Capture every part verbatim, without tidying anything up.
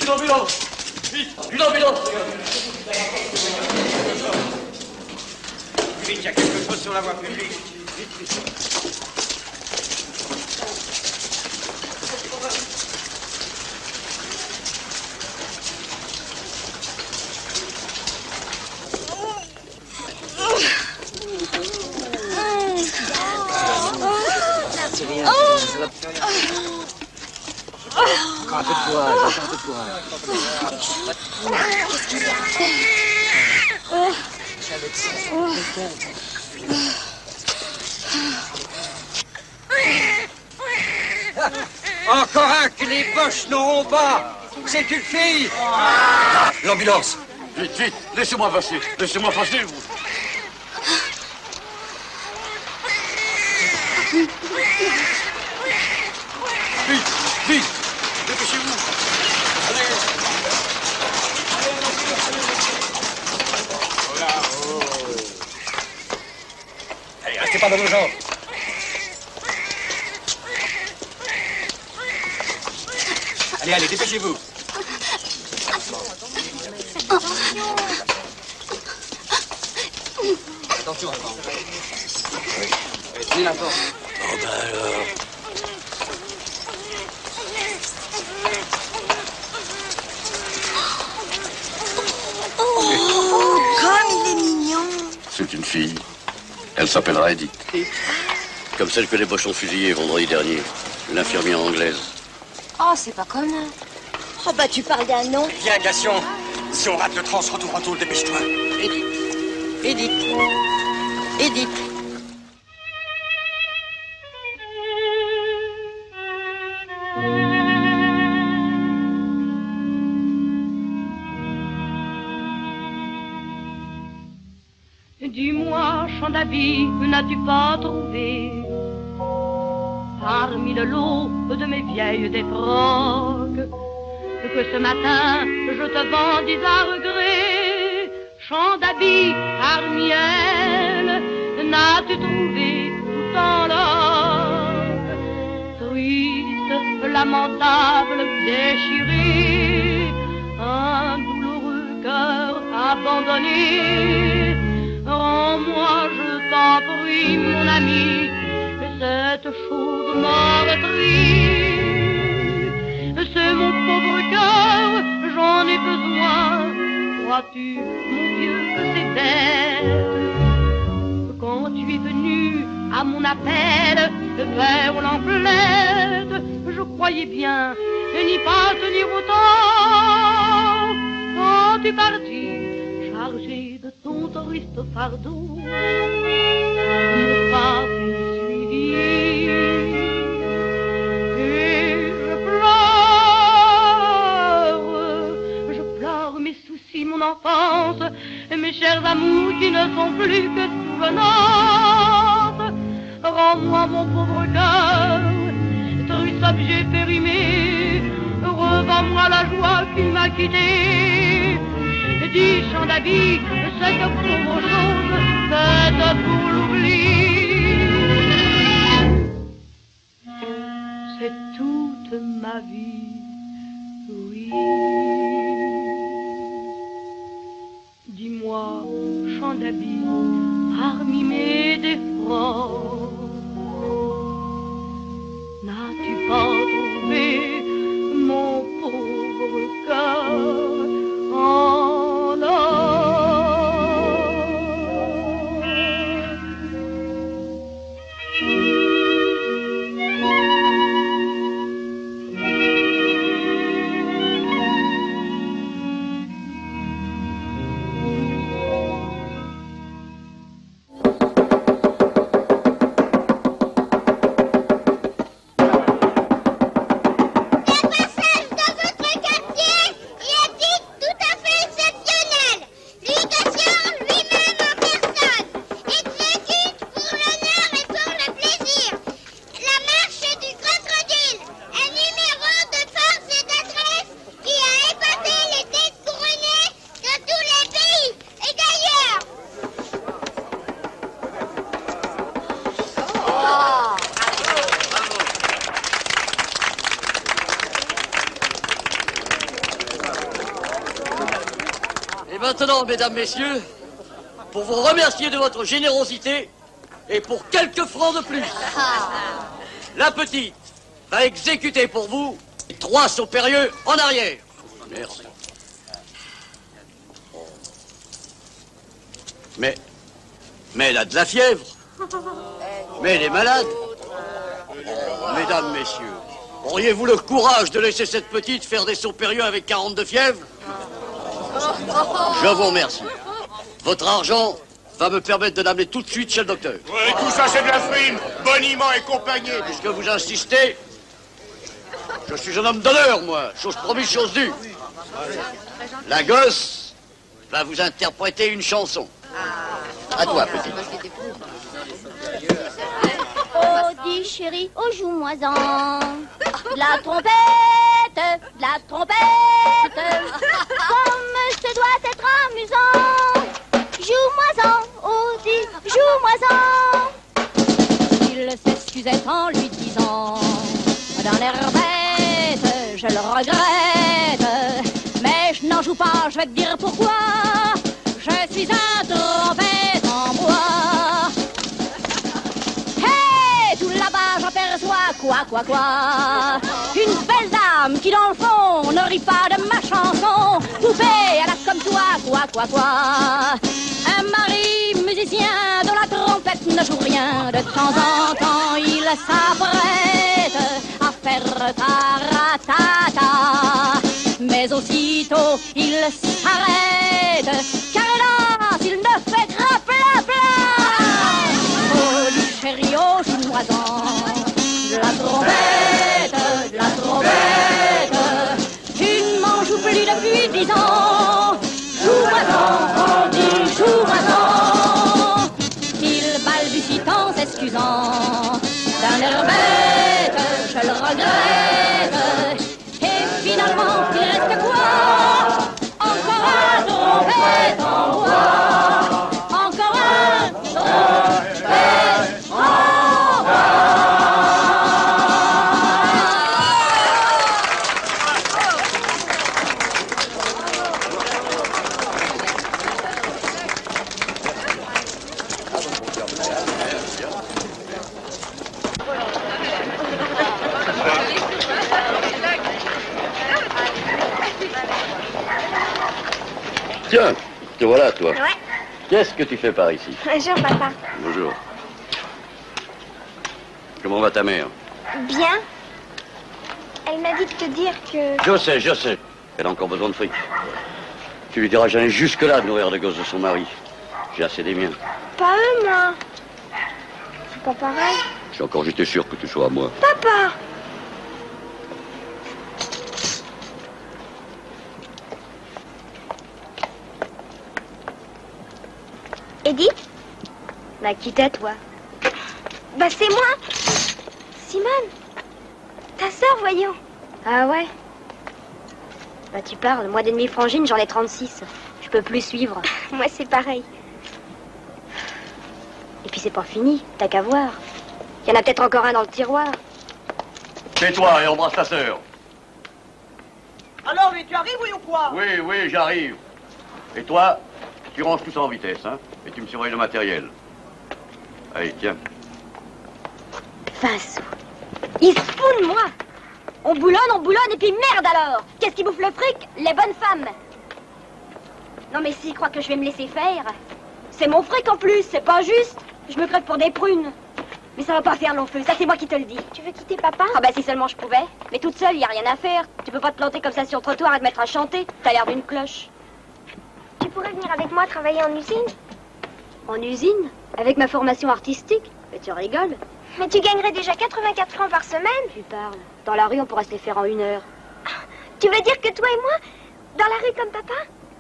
Vite, une ambulance! Vite, une ambulance! Vite, il y a quelque chose sur la voie publique. Vite, vite. Encore un peu de courage, encore un peu de courage. Qu'est-ce qu'il y a? Encore un que les boches n'auront pas. C'est une fille. L'ambulance. Vite, vite, laissez-moi passer. Laissez-moi passer, vous. Vite, vite, dépêchez-vous. Allez. Allez, restez pas dans nos jambes. Allez, allez, dépêchez-vous. Attention, avant. Oui. Allez, tenez la porte. Oh, ben alors. Oh, comme il est mignon. C'est une fille. Elle s'appellera Edith. Comme celle que les Boches ont fusillée vendredi dernier. L'infirmière anglaise. Oh, c'est pas commun. Oh, bah tu parles d'un nom. Viens, Gassion. Si on rate le train, on se retrouve en tôle, dépêche-toi. Edith. Edith. Edith. Dis-moi, champ d'habits, n'as-tu pas trouvé parmi le lot de mes vieilles défroques que ce matin je te vendis à regret? Champ d'habits parmi elles, n'as-tu trouvé tout en l'or triste, lamentable, déchiré, un douloureux cœur abandonné? Rends-moi, je t'en prie, mon ami, cette chose meurtrie. C'est mon pauvre cœur, j'en ai besoin. Crois-tu, mon Dieu, que c'est bête? Quand tu es venu à mon appel vers l'emplette, je croyais bien n'y pas tenir autant. Quand tu partis, chargé de ton triste fardeau, mon pas fut suivi. Et je pleure, je pleure mes soucis, mon enfance, mes chers amours qui ne sont plus que souvenances. Rends-moi mon pauvre cœur, triste objet périmé, revends-moi la joie qui m'a quitté. Dis, champ d'habits, cette pauvre chose faite pour l'oubli. C'est toute ma vie, oui. Dis-moi, champ d'habits, parmi mes défauts, n'as-tu pas trouvé mon pauvre cœur en or? Maintenant, mesdames, messieurs, pour vous remercier de votre générosité et pour quelques francs de plus, la petite va exécuter pour vous trois sauts périlleux en arrière. Merci. Mais, mais elle a de la fièvre. Mais elle est malade. Mesdames, messieurs, auriez-vous le courage de laisser cette petite faire des sauts périlleux avec quarante de fièvre? Je vous remercie. Votre argent va me permettre de l'amener tout de suite chez le docteur. Ouais, tout ça c'est de la frime, boniment et compagnie. Puisque vous insistez, je suis un homme d'honneur, moi. Chose promise, chose due. La gosse va vous interpréter une chanson. À toi, petite. Oh, dis chérie, oh, joue-moi-en. De la trompette, de la trompette. Comme ce doit être amusant. Joue-moi-en, oh, dis, joue-moi-en. Il s'excusait en lui disant, d'un air bête, je le regrette. Mais je n'en joue pas, je vais te dire pourquoi. Je suis un trompette en bois. Hey, tout là-bas j'aperçois quoi, quoi, quoi. Une belle dame qui dans le fond ne rit pas de ma chanson. Poupée, elle a comme toi, quoi, quoi, quoi. Un mari musicien dont la trompette ne joue rien. De temps en temps il s'apprête à faire taratata. Mais aussitôt il s'arrête, car hélas il ne fait que pla pla. Oh du chéri, oh joue-moi-en, de la trompette, de la trompette. Tu ne m'en joues plus depuis dix ans. Joue-moi-en, oh dis joue-moi-en. Il balbutie en s'excusant, d'un air bête, je le regrette. Finalement, il reste quoi? Encore un trompette en bois. Encore un trompette en bois. Tiens, te voilà, toi. Ouais. Qu'est-ce que tu fais par ici? Bonjour, papa. Bonjour. Comment va ta mère? Bien. Elle m'a dit de te dire que... Je sais, je sais. Elle a encore besoin de fric. Tu lui diras jamais jusque-là de nourrir les gosses de son mari. J'ai assez des miens. Pas eux, moi. C'est pas pareil. J'ai encore j'étais sûr que tu sois à moi. Papa! Edith? Bah, qui t'es, toi? Bah, c'est moi! Simone! Ta sœur, voyons! Ah ouais? Bah, tu parles. Moi, d'ennemi frangine, j'en ai trente-six. Je peux plus suivre. Moi, c'est pareil. Et puis, c'est pas fini. T'as qu'à voir. Il y en a peut-être encore un dans le tiroir. Tais-toi et embrasse ta sœur. Alors, mais tu arrives, oui ou quoi? Oui, oui, j'arrive. Et toi, tu ranges tout ça en vitesse, hein? Et tu me surveilles le matériel. Allez, tiens. vingt sous. Il se fout de moi. On boulonne, on boulonne, et puis merde alors. Qu'est-ce qui bouffe le fric? Les bonnes femmes. Non mais s'ils croient que je vais me laisser faire, c'est mon fric en plus, c'est pas juste. Je me crève pour des prunes. Mais ça va pas faire long feu, ça c'est moi qui te le dis. Tu veux quitter papa? Ah bah si seulement je pouvais. Mais toute seule, y a rien à faire. Tu peux pas te planter comme ça sur le trottoir et te mettre à chanter. T'as l'air d'une cloche. Tu pourrais venir avec moi travailler en usine? En usine? Avec ma formation artistique? Mais tu rigoles. Mais tu gagnerais déjà quatre-vingt-quatre francs par semaine? Tu parles. Dans la rue, on pourrait se les faire en une heure. Tu veux dire que toi et moi, dans la rue comme papa?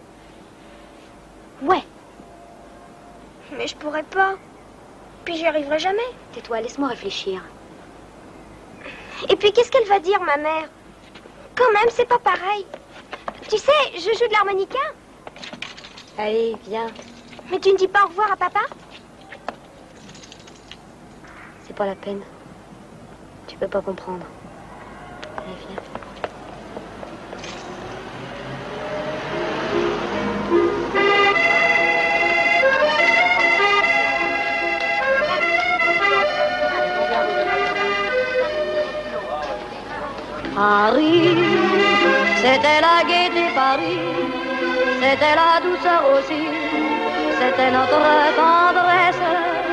Ouais. Mais je pourrais pas. Puis j'y arriverai jamais. Tais-toi, laisse-moi réfléchir. Et puis qu'est-ce qu'elle va dire, ma mère? Quand même, c'est pas pareil. Tu sais, je joue de l'harmonica. Allez, viens. Mais tu ne dis pas au revoir à papa? C'est pas la peine. Tu peux pas comprendre. Allez, viens. Thank you. C'était la gaieté Paris, c'était la douceur aussi, c'était notre tendresse.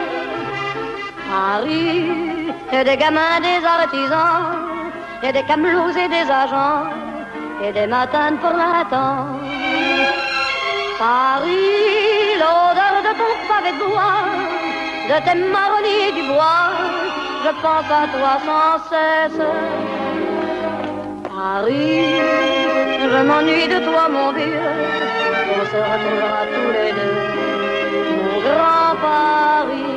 Paris, et des gamins, des artisans, et des camelots et des agents, et des matins pour printemps. Paris, l'odeur de ton pavé de bois, de tes marronniers du bois, je pense à toi sans cesse. Paris, je m'ennuie de toi mon vieux, on se retrouvera tous les deux, mon grand Paris.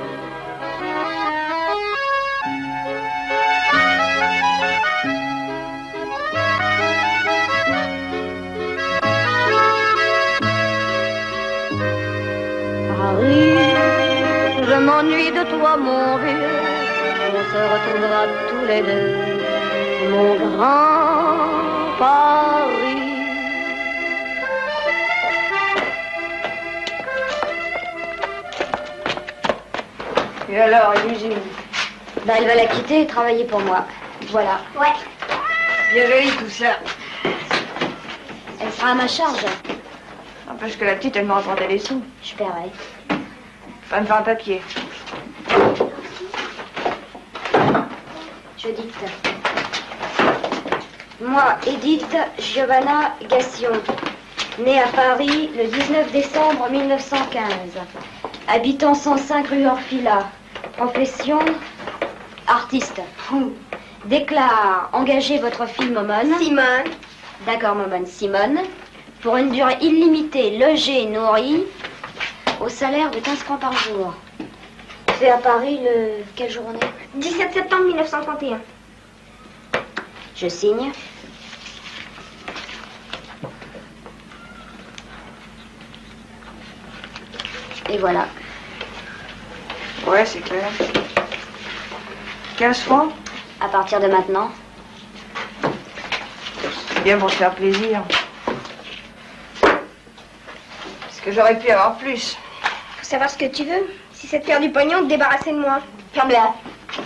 Paris, je m'ennuie de toi mon vieux, on se retrouvera tous les deux, mon grand Paris. Et alors, Eugénie? Ben, elle va la quitter et travailler pour moi. Voilà. Ouais. Bien joli tout ça. Elle sera à ma charge. N'empêche que la petite, elle me rapportait les sous. Je paierai. Pas me faire un papier. Je dicte. Moi, Edith Giovanna Gassion, née à Paris le dix-neuf décembre mille neuf cent quinze, habitant cent cinq rue Orfila, profession artiste. Déclare engager votre fille Momone. Simone. D'accord, Momone. Simone, pour une durée illimitée, logée, nourrie, au salaire de quinze francs par jour. C'est à Paris le... quelle journée? dix-sept septembre mille neuf cent trente et un. Je signe. Et voilà. Ouais, c'est clair. quinze francs? À partir de maintenant. C'est bien pour te faire plaisir. Parce que j'aurais pu avoir plus. Faut savoir ce que tu veux. Si c'est de faire du pognon, te débarrasser de moi. Ferme-la. Alors,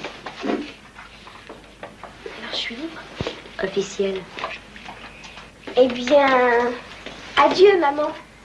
je suis libre. Officiel. Eh bien, adieu, maman.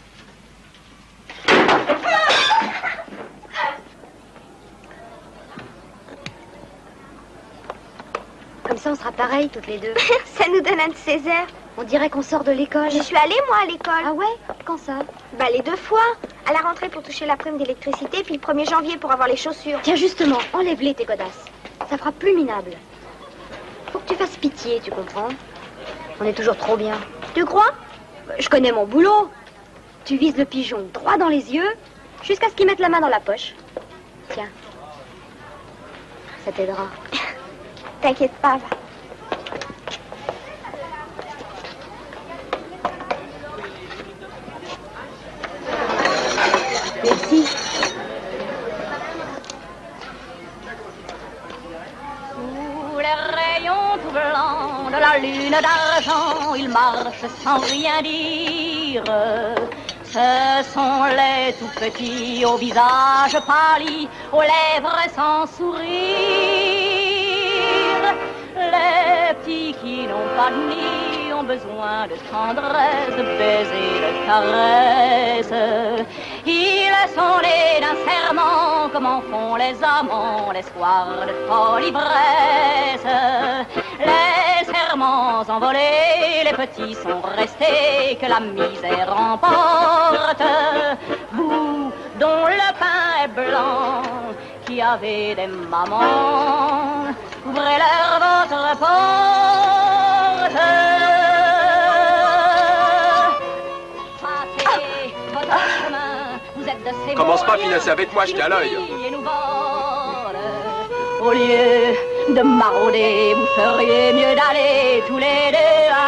Comme ça, on sera pareilles toutes les deux. Ça nous donne un de ces airs. On dirait qu'on sort de l'école. J'y suis allée, moi, à l'école. Ah ouais? Quand ça? Bah, les deux fois. À la rentrée pour toucher la prime d'électricité, puis le premier janvier pour avoir les chaussures. Tiens, justement, enlève-les, tes godasses. Ça fera plus minable. Faut que tu fasses pitié, tu comprends? On est toujours trop bien. Tu crois? Je connais mon boulot. Tu vises le pigeon droit dans les yeux, jusqu'à ce qu'il mette la main dans la poche. Tiens. Ça t'aidera. T'inquiète pas, va. Merci. Sous les rayons tout blancs de la lune d'argent, il marche sans rien dire. Ce sont les tout petits au visage pâli, aux lèvres sans sourire. Les petits qui n'ont pas de nid ont besoin de tendresse, de baisers, de caresses. Ils sont nés d'un serment, comme en font les amants les soirs de folle ivresse. Les serments envolés, les petits sont restés, que la misère emporte. Vous, dont le pain est blanc, qui avez des mamans, ouvrez-leur votre porte. Passez votre chemin, vous êtes de ces Commence pas à financer avec moi, je tiens à l'œil. Au lieu de marauder, vous feriez mieux d'aller tous les deux à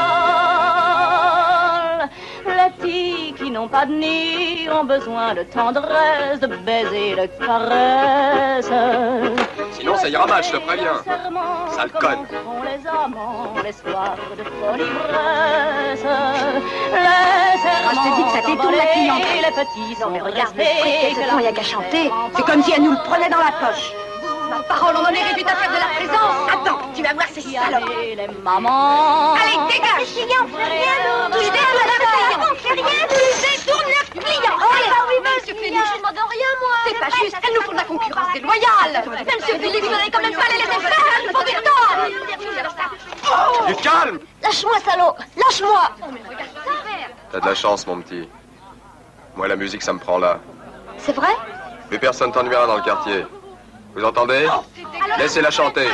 l'école. Les petits qui n'ont pas de nid ont besoin de tendresse, de baisers, de caresses. Sinon, ça ira mal, je te préviens. Sale conne. Les amants, les soirs de folle ivresse. Les serments, je te dis que ça t'étourne la clientèle. les petits sont Non mais regarde, restés, il n'y a qu'à chanter. C'est comme si elle nous le prenait dans la poche. Ma parole, on en hérite ta fête de la présence. Attends, tu vas voir ces salopes. Les mamans. Allez, dégage. Les clients, on fait rien, nous. Tu détournes leurs clients. On fait rien, nous. Tu détournes leurs clients. Allez, bah oui, monsieur Félix, je ne demande rien, moi. C'est pas juste, elles nous font de la concurrence déloyale. Monsieur Félix, vous n'allez quand même pas les laisser faire, elles font du temps. Du calme! Lâche-moi, salaud. Lâche-moi. T'as de la chance, mon petit. Moi, la musique, ça me prend là. C'est vrai? Plus personne t'ennuiera dans le quartier. Vous entendez? Laissez-la chanter.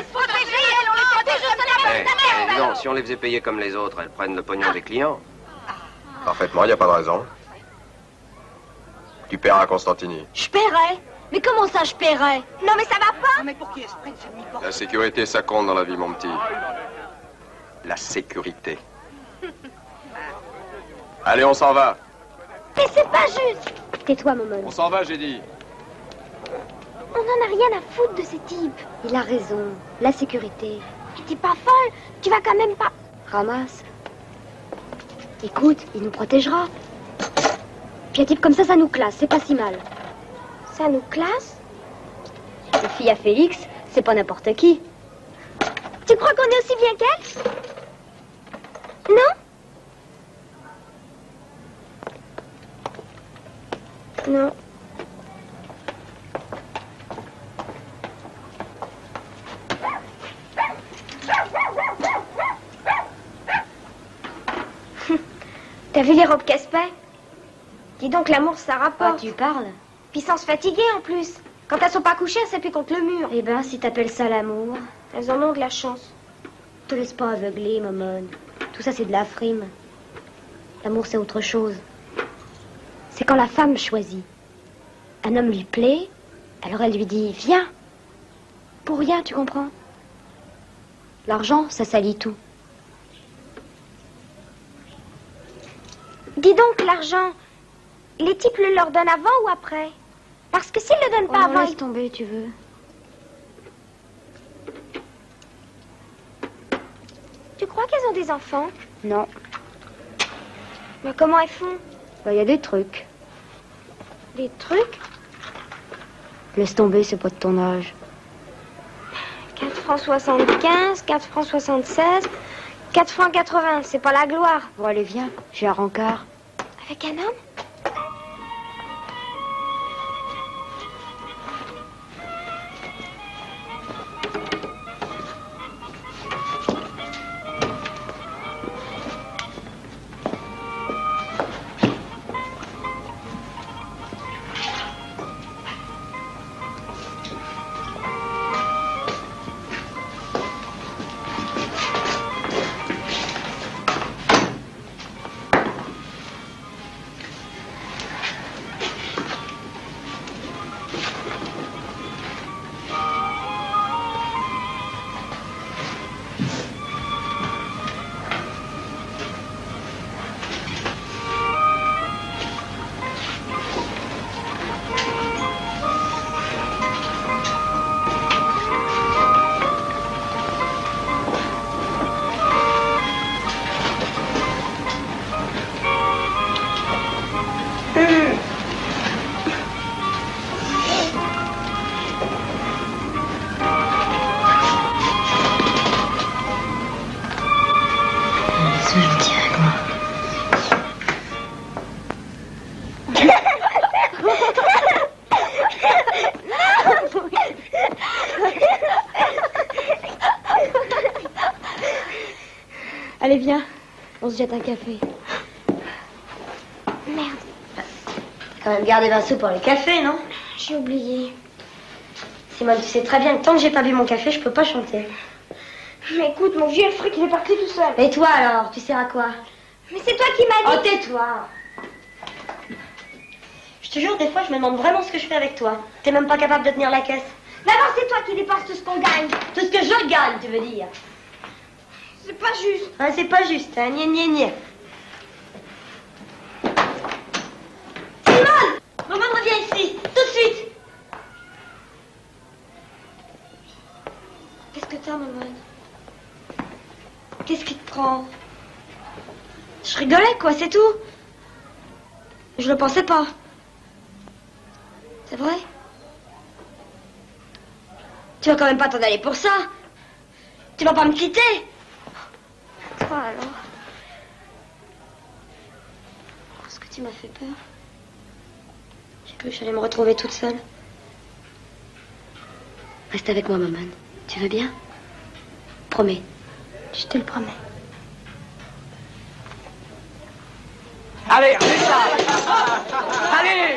Eh, non, si on les faisait payer comme les autres, elles prennent le pognon des clients. Parfaitement, il n'y a pas de raison. Tu paieras à Constantini. Je paierais. Mais comment ça, je paierais? Non, mais ça va pas. Mais pour qui est-ce prenne cette mi-porte? La sécurité, ça compte dans la vie, mon petit. La sécurité. Allez, on s'en va. Mais c'est pas juste. Tais-toi, Momone. On s'en va, j'ai dit. On n'en a rien à foutre de ce type. Il a raison. La sécurité. Mais t'es pas folle. Tu vas quand même pas... Ramasse. Écoute, il nous protégera. Puis un type comme ça, ça nous classe. C'est pas si mal. Ça nous classe? Les filles à Félix, c'est pas n'importe qui. Tu crois qu'on est aussi bien qu'elle? Non? Non. T'as vu les robes casse-paix? Dis donc, l'amour, ça rapporte. Ah, tu parles? Puis sans se fatiguer, en plus. Quand elles sont pas couchées, elles s'appuient contre le mur. Eh ben, si t'appelles ça l'amour... Elles en ont de la chance. Te laisse pas aveugler, Momone. Tout ça, c'est de la frime. L'amour, c'est autre chose. C'est quand la femme choisit. Un homme lui plaît, alors elle lui dit « Viens ». Pour rien, tu comprends? L'argent, ça salit tout. Dis donc, l'argent, les types le leur donnent avant ou après? Parce que s'ils le donnent pas Oh, avant... laisse ils- tomber, tu veux. Tu crois qu'elles ont des enfants? Non. Mais comment elles font? Bah, y a des trucs. Des trucs? Laisse tomber, c'est pas de ton âge. quatre francs soixante-quinze, quatre francs soixante-seize, quatre francs quatre-vingts, c'est pas la gloire. Bon, allez, viens, j'ai un rencard. Avec un homme? Allez, viens, on se jette un café. Merde, Quand même garder vingt sous pour les cafés, non? j'ai oublié. Simone, tu sais très bien que tant que j'ai pas bu mon café, je peux pas chanter. Mais écoute, mon vieux, le fric, il est parti tout seul. Et toi, alors, tu sers à quoi? Mais c'est toi qui m'as Oh, dit... tais-toi! Je te jure, des fois, je me demande vraiment ce que je fais avec toi. T'es même pas capable de tenir la caisse. D'abord, c'est toi qui dépenses tout ce qu'on gagne. Tout ce que je gagne, tu veux dire? C'est pas juste. Hein, c'est pas juste, hein, gna gna gna. Simone! Maman, reviens ici, tout de suite! Qu'est-ce que t'as, maman? Qu'est-ce qui te prend? Je rigolais, quoi, c'est tout. Je le pensais pas. C'est vrai? Tu vas quand même pas t'en aller pour ça. Tu vas pas me quitter. Toi alors. Parce que tu m'as fait peur. J'ai cru que j'allais me retrouver toute seule. Reste avec moi, maman. Tu veux bien? Promets. Je te le promets. Allez, allez ça. Allez.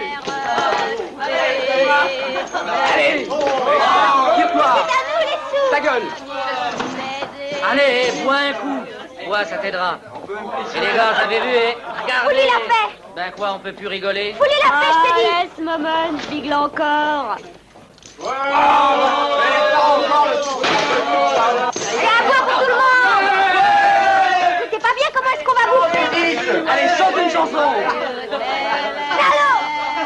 Allez. Tire-toi. Ta gueule. Allez, bois un coup. Bois, ça t'aidera. Et les gars, j'avais vu, et regardez. Foulez la paix. Ben quoi, on peut plus rigoler? Foulez la paix, je t'ai dit. Laisse, maman, je bigle encore. Et à boire pour tout le monde. C'est pas bien, comment est-ce qu'on va bouffer? Allez, chante une chanson. Allô.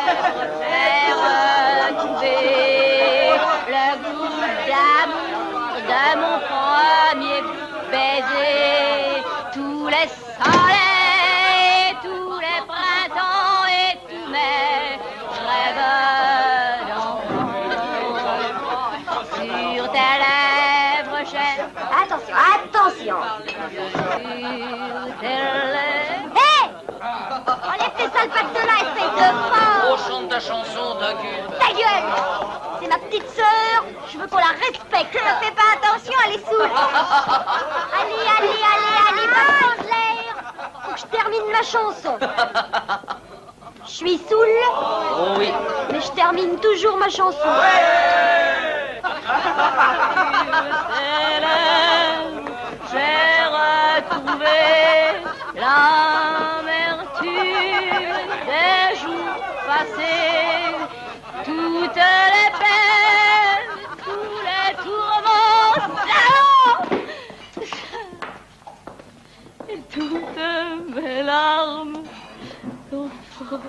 Le goût d'amour de mon premier baiser. Tous les soleils, tous les printemps et tous mes rêves d'enfant. Sur tes lèvres chères. Attention, attention. Sur tes lèvres. Hé! Enlève tes sales pattes de là, espèce de Oh, fort. chante ta chanson, ta gueule. Ta gueule! C'est ma petite sœur, je veux qu'on la respecte. Ne fais pas attention, elle est saoule. Allez, allez, allez, allez, balance l'air. Faut que je termine ma chanson. Je suis saoule, Oh oui. mais je termine toujours ma chanson. J'ai retrouvé l'amertume des jours passés, toutes les peines, tous les tourments, salauds, et toutes mes larmes d'enfant.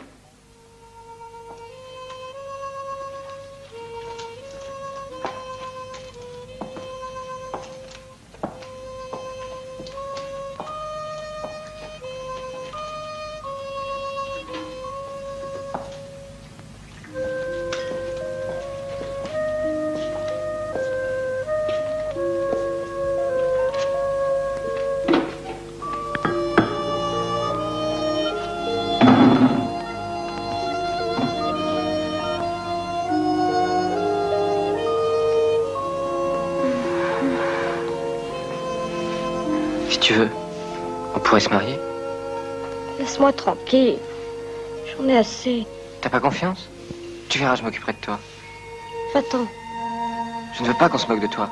Si tu veux, on pourrait se marier. Laisse-moi tranquille. J'en ai assez. T'as pas confiance? Tu verras, je m'occuperai de toi. Va-t'en. Je ne veux pas qu'on se moque de toi.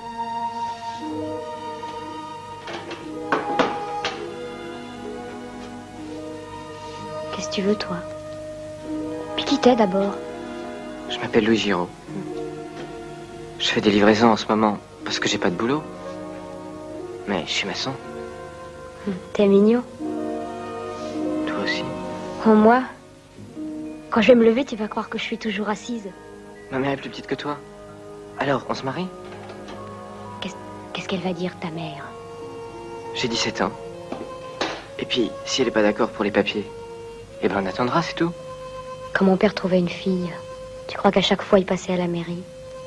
Qu'est-ce que tu veux, toi? Puis qui t'es d'abord? Je m'appelle Louis Giraud. Je fais des livraisons en ce moment parce que j'ai pas de boulot. Mais je suis maçon. T'es mignon. Toi aussi. Oh, moi? Quand je vais me lever, tu vas croire que je suis toujours assise. Ma mère est plus petite que toi. Alors, on se marie? Qu'est-ce qu'elle va dire, ta mère? J'ai dix-sept ans. Et puis, si elle n'est pas d'accord pour les papiers, eh ben on attendra, c'est tout. Quand mon père trouvait une fille, tu crois qu'à chaque fois il passait à la mairie?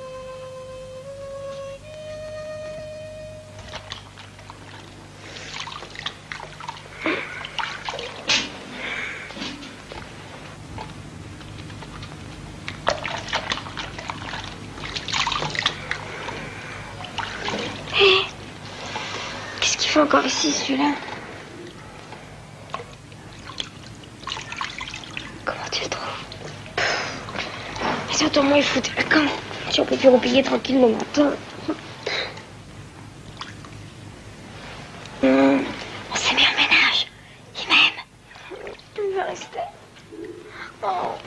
Qu'est-ce qu'il fait encore ici, celui-là? Comment tu le trouves? Mais surtout, moi, il fout la camp. Si on peut plus replier tranquille le matin. Hum, on s'est mis en ménage. Il m'aime. Il va rester. Oh.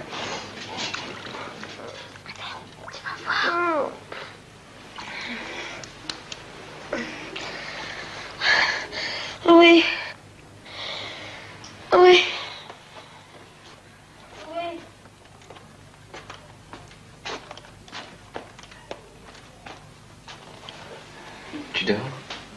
Attends, tu vas voir. Oui. Oui. Oui. Tu dors?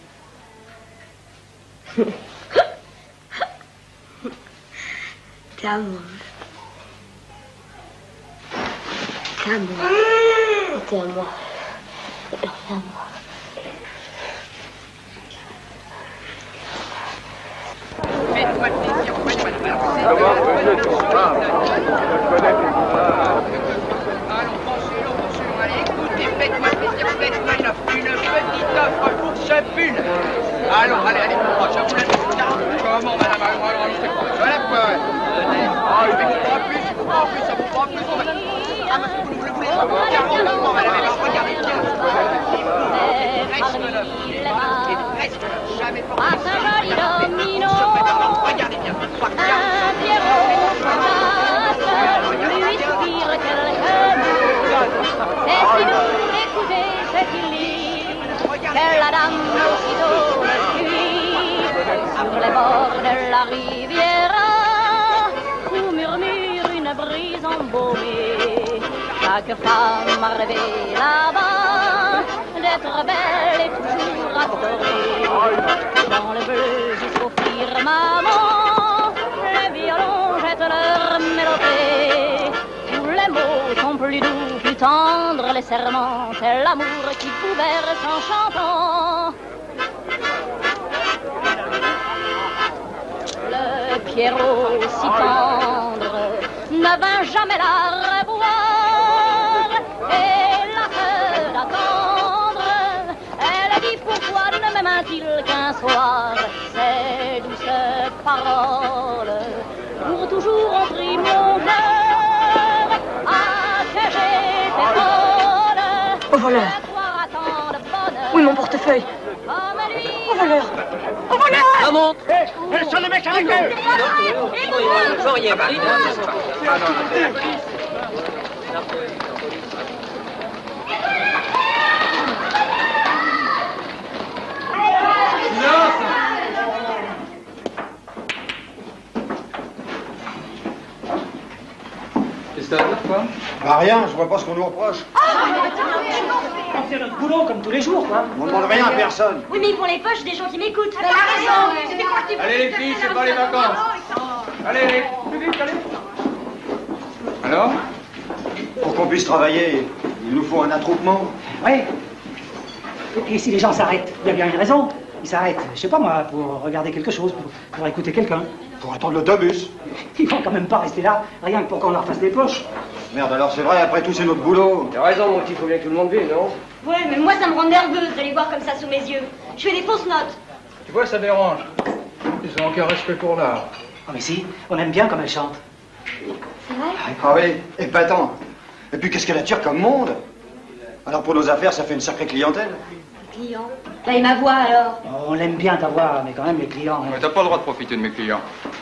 T'es à moi. T'es à moi. T'es à moi. Faites-moi plaisir, faites-moi une offre, une petite offre pour ce pull. Allons, allez, allez, je vous laisse. Comment, madame, alors, c'est quoi? Voilà, quoi. Ah, il vous prend plus, il vous prend plus, ça vous prend plus. Ah, monsieur, vous le voulez pas. quarante, madame, alors, regardez bien. Reste l'offre. Et reste l'offre. Jamais pour Ah, ce joli domino. Regardez bien. Un Pierrot fantasme lui inspire quelques mots. C'est si doux d'écouter ce qu'il lit que la dame aussitôt le suit sur les bords de la riviera où murmure une brise embaumée. Chaque femme a rêvé là-bas d'être belle et toujours adorée. Dans le bleu jusqu'au firmament, les violons jettent leur mélodie. Tous les mots sont plus doux, plus tendres, les serments, c'est l'amour qui vous berce en chantant. Le Pierrot si tendre ne vint jamais la revoir et la peur d'attendre. Elle a dit pourquoi ne m'aima-t-il qu'un soir. Ces douces paroles pour toujours ont pris mon cœur. Ah que j'étais folle. Au voleur. Oui, mon portefeuille. Au voleur. Au voleur. La montre. Hé, sur les mecs avec eux. Vous feriez mal. Qu'est-ce que t'as à dire, quoi? Bah rien, je vois pas ce qu'on nous reproche. On fait notre boulot comme tous les jours, quoi. On demande rien à personne. Oui, mais pour les poches, des gens qui m'écoutent. Elle a raison. Allez les filles, c'est pas les vacances. Allez, allez, plus vite, allez. Alors? Pour qu'on puisse travailler, il nous faut un attroupement. Oui. Et, et si les gens s'arrêtent, il y a bien une raison. Ils s'arrêtent, je sais pas moi, pour regarder quelque chose, pour, pour écouter quelqu'un. Pour attendre l'autobus. Ils vont quand même pas rester là, rien que pour qu'on leur fasse des poches. Merde, alors c'est vrai, après tout, c'est notre boulot. T'as raison, mon petit, faut bien que tout le monde vive, non? Ouais, mais moi, ça me rend nerveuse de les voir comme ça sous mes yeux. Je fais des fausses notes. Tu vois, ça dérange. Ils ont aucun respect pour l'art. Ah mais si, on aime bien comme elle chante. C'est vrai? Ah oui, épatant. Et puis qu'est-ce qu'elle attire comme monde? Alors pour nos affaires, ça fait une sacrée clientèle. Client. Là, et ma voix alors? On l'aime bien ta voix, mais quand même les clients. Hein. Mais t'as pas le droit de profiter de mes clients.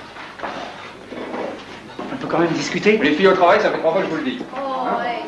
On peut quand même discuter. Les filles au travail, ça fait trois fois que je vous le dis. Oh, ouais.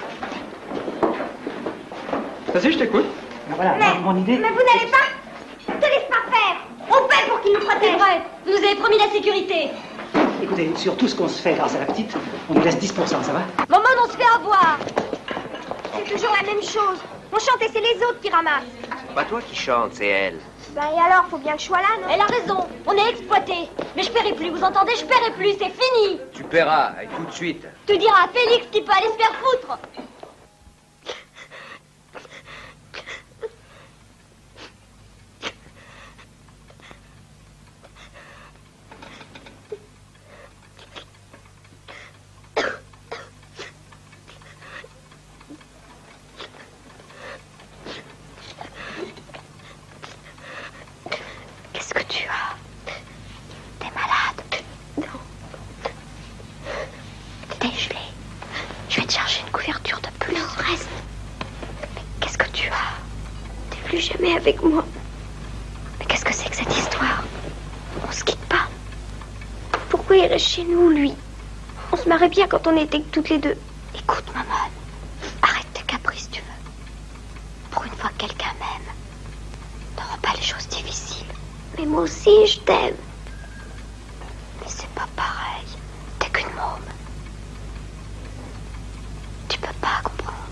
Vas-y, je t'écoute. Ben voilà, Mais, mon idée. mais vous n'allez pas? Te laisse pas faire. On paie pour qu'ils nous protègent. C'est vrai. Vous nous avez promis la sécurité. Écoutez, sur tout ce qu'on se fait grâce à la petite, on nous laisse dix pour cent, ça va? Maman, on se fait avoir. C'est toujours la même chose. On chante et c'est les autres qui ramassent. Pas toi qui chante, c'est elle. Ben et alors, faut bien que je sois là, non? Elle a raison. On est exploités. Mais je paierai plus, vous entendez? Je paierai plus, c'est fini. Tu paieras, et tout de suite. Tu diras à Félix qu'il peut aller se faire foutre. Qu'est-ce que tu as? T'es malade? Non. T'es gelé. Je vais te chercher une couverture de plus. Non, reste. Mais qu'est-ce que tu as? T'es plus jamais avec moi. Mais qu'est-ce que c'est que cette histoire? On se quitte pas. Pourquoi il reste chez nous, lui? On se marrait bien quand on était que toutes les deux. Écoute, maman. Arrête tes caprices, tu veux. Pour une fois que quelqu'un m'aime, ne rends pas les choses difficiles. Mais moi aussi, je t'aime. Mais c'est pas pareil. T'es qu'une môme. Tu peux pas comprendre.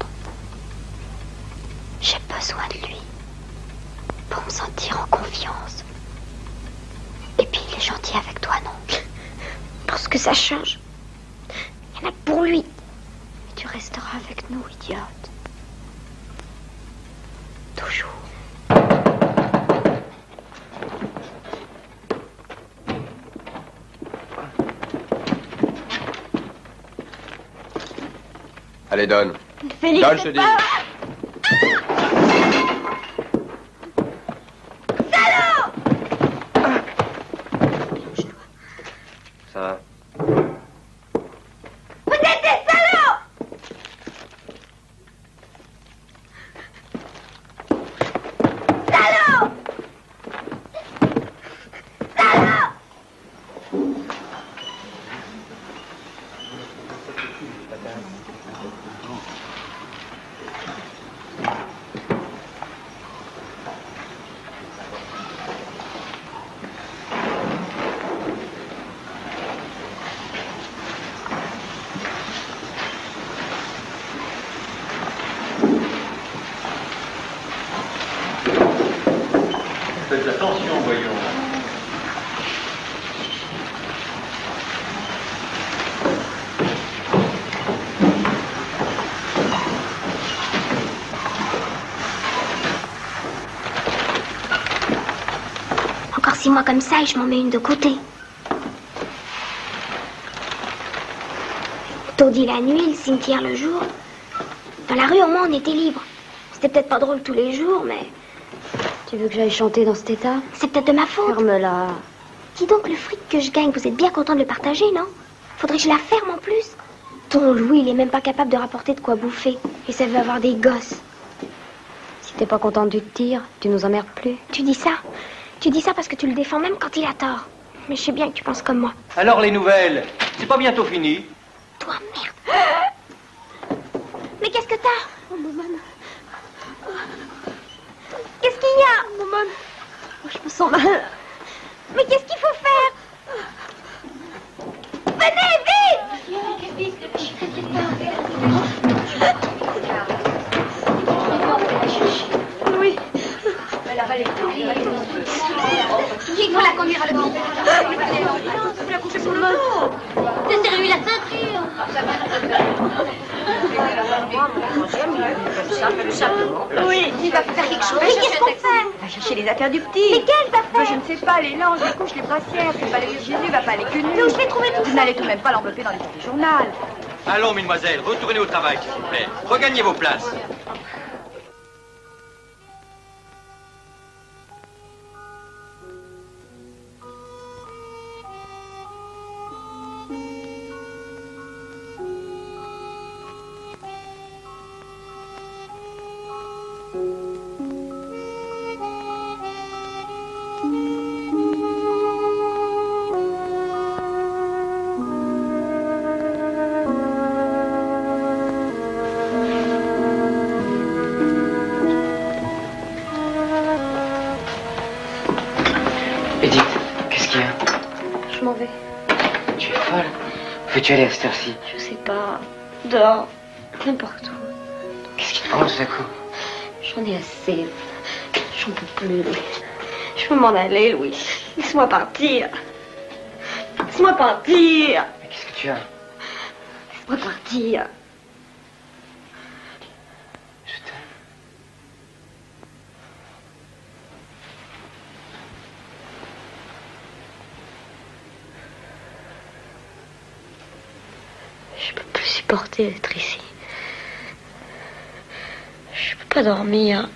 J'ai besoin de lui. Pour me sentir en confiance. Et puis, il est gentil avec toi, non? Parce que ça change. Il y en a que pour lui. Mais tu resteras avec nous, idiote. Toujours. Allez, donne. Félix, donne, je te dis. pas... Salaud! Ça va. Vous êtes des salauds! Salaud! Salaud! Faites attention, voyons. Encore six mois comme ça et je m'en mets une de côté. Taudis la nuit, le cimetière le jour. Dans la rue, au moins, on était libre. C'était peut-être pas drôle tous les jours, mais... Tu veux que j'aille chanter dans cet état? C'est peut-être de ma faute. Ferme-la. Dis donc, le fric que je gagne, vous êtes bien content de le partager, non? Faudrait que je la ferme en plus. Ton Louis, il est même pas capable de rapporter de quoi bouffer. Et ça veut avoir des gosses. Si t'es pas contente du tir, tu nous emmerdes plus. Tu dis ça? Tu dis ça parce que tu le défends même quand il a tort. Mais je sais bien que tu penses comme moi. Alors les nouvelles, c'est pas bientôt fini? Toi, merde. Mais qu'est-ce que t'as? Oh, maman. Qu'est-ce qu'il y a? Maman. Oh, je me sens mal. Mais qu'est-ce qu'il faut faire? Venez, vite! Oui. Qui va la conduire à l'hôpital? Vous la couchez sur le manteau. T'as serré la ceinture. Oui, il va faire quelque chose. Mais qu'est-ce qu'on fait? On va chercher les affaires du petit. Mais quelles affaires? Je ne sais pas, les langes, les couches, les brassières. C'est pas le Jésus, va pas aller que nu. Mais où je vais trouver tout ça? Vous n'allez tout de même pas l'envelopper dans les petits journal. Allons, mesdemoiselles, retournez au travail, s'il vous plaît. Regagnez vos places. Edith, qu'est-ce qu'il y a? Je m'en vais. Tu es folle? Où veux-tu aller à cette heure-ci? Je sais pas. Dehors. N'importe où. Qu'est-ce qui te prend tout à coup? J'en ai assez. J'en peux plus, Louis. Je veux m'en aller, Louis. Laisse-moi partir. Laisse-moi partir. Mais qu'est-ce que tu as? Laisse-moi partir. Je t'aime. Je peux plus supporter d'être ici. Je peux pas dormir.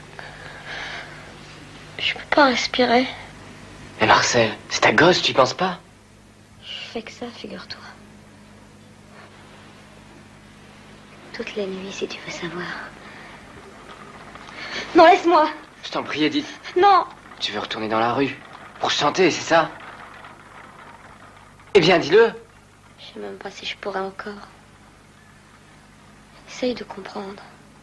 Je peux pas respirer. Mais Marcel, c'est ta gosse, tu y penses pas? Je fais que ça, figure-toi. Toutes les nuits, si tu veux savoir. Non, laisse-moi. Je t'en prie, Edith. Non. Tu veux retourner dans la rue? Pour chanter, c'est ça? Eh bien, dis-le. Je sais même pas si je pourrais encore. Essaye de comprendre.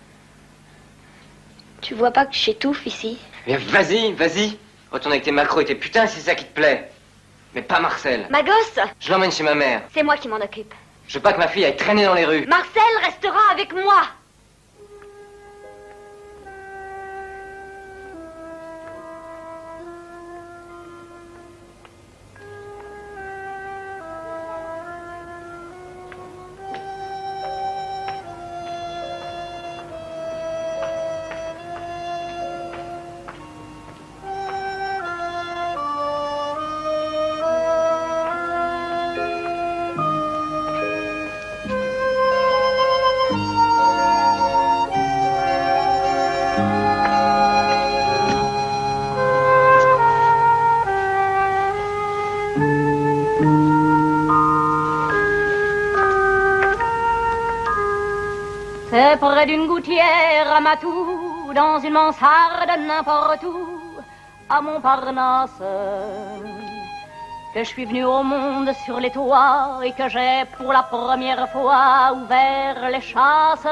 Tu vois pas que j'étouffe ici? Mais vas-y, vas-y. Retourne avec tes macros et tes putains, c'est ça qui te plaît. Mais pas Marcel. Ma gosse, Je l'emmène chez ma mère. c'est moi qui m'en occupe. Je veux pas que ma fille aille traîner dans les rues. Marcel restera avec moi. C'est près d'une gouttière à Matou, dans une mansarde n'importe où, à Montparnasse, que je suis venue au monde sur les toits et que j'ai pour la première fois ouvert les chasses.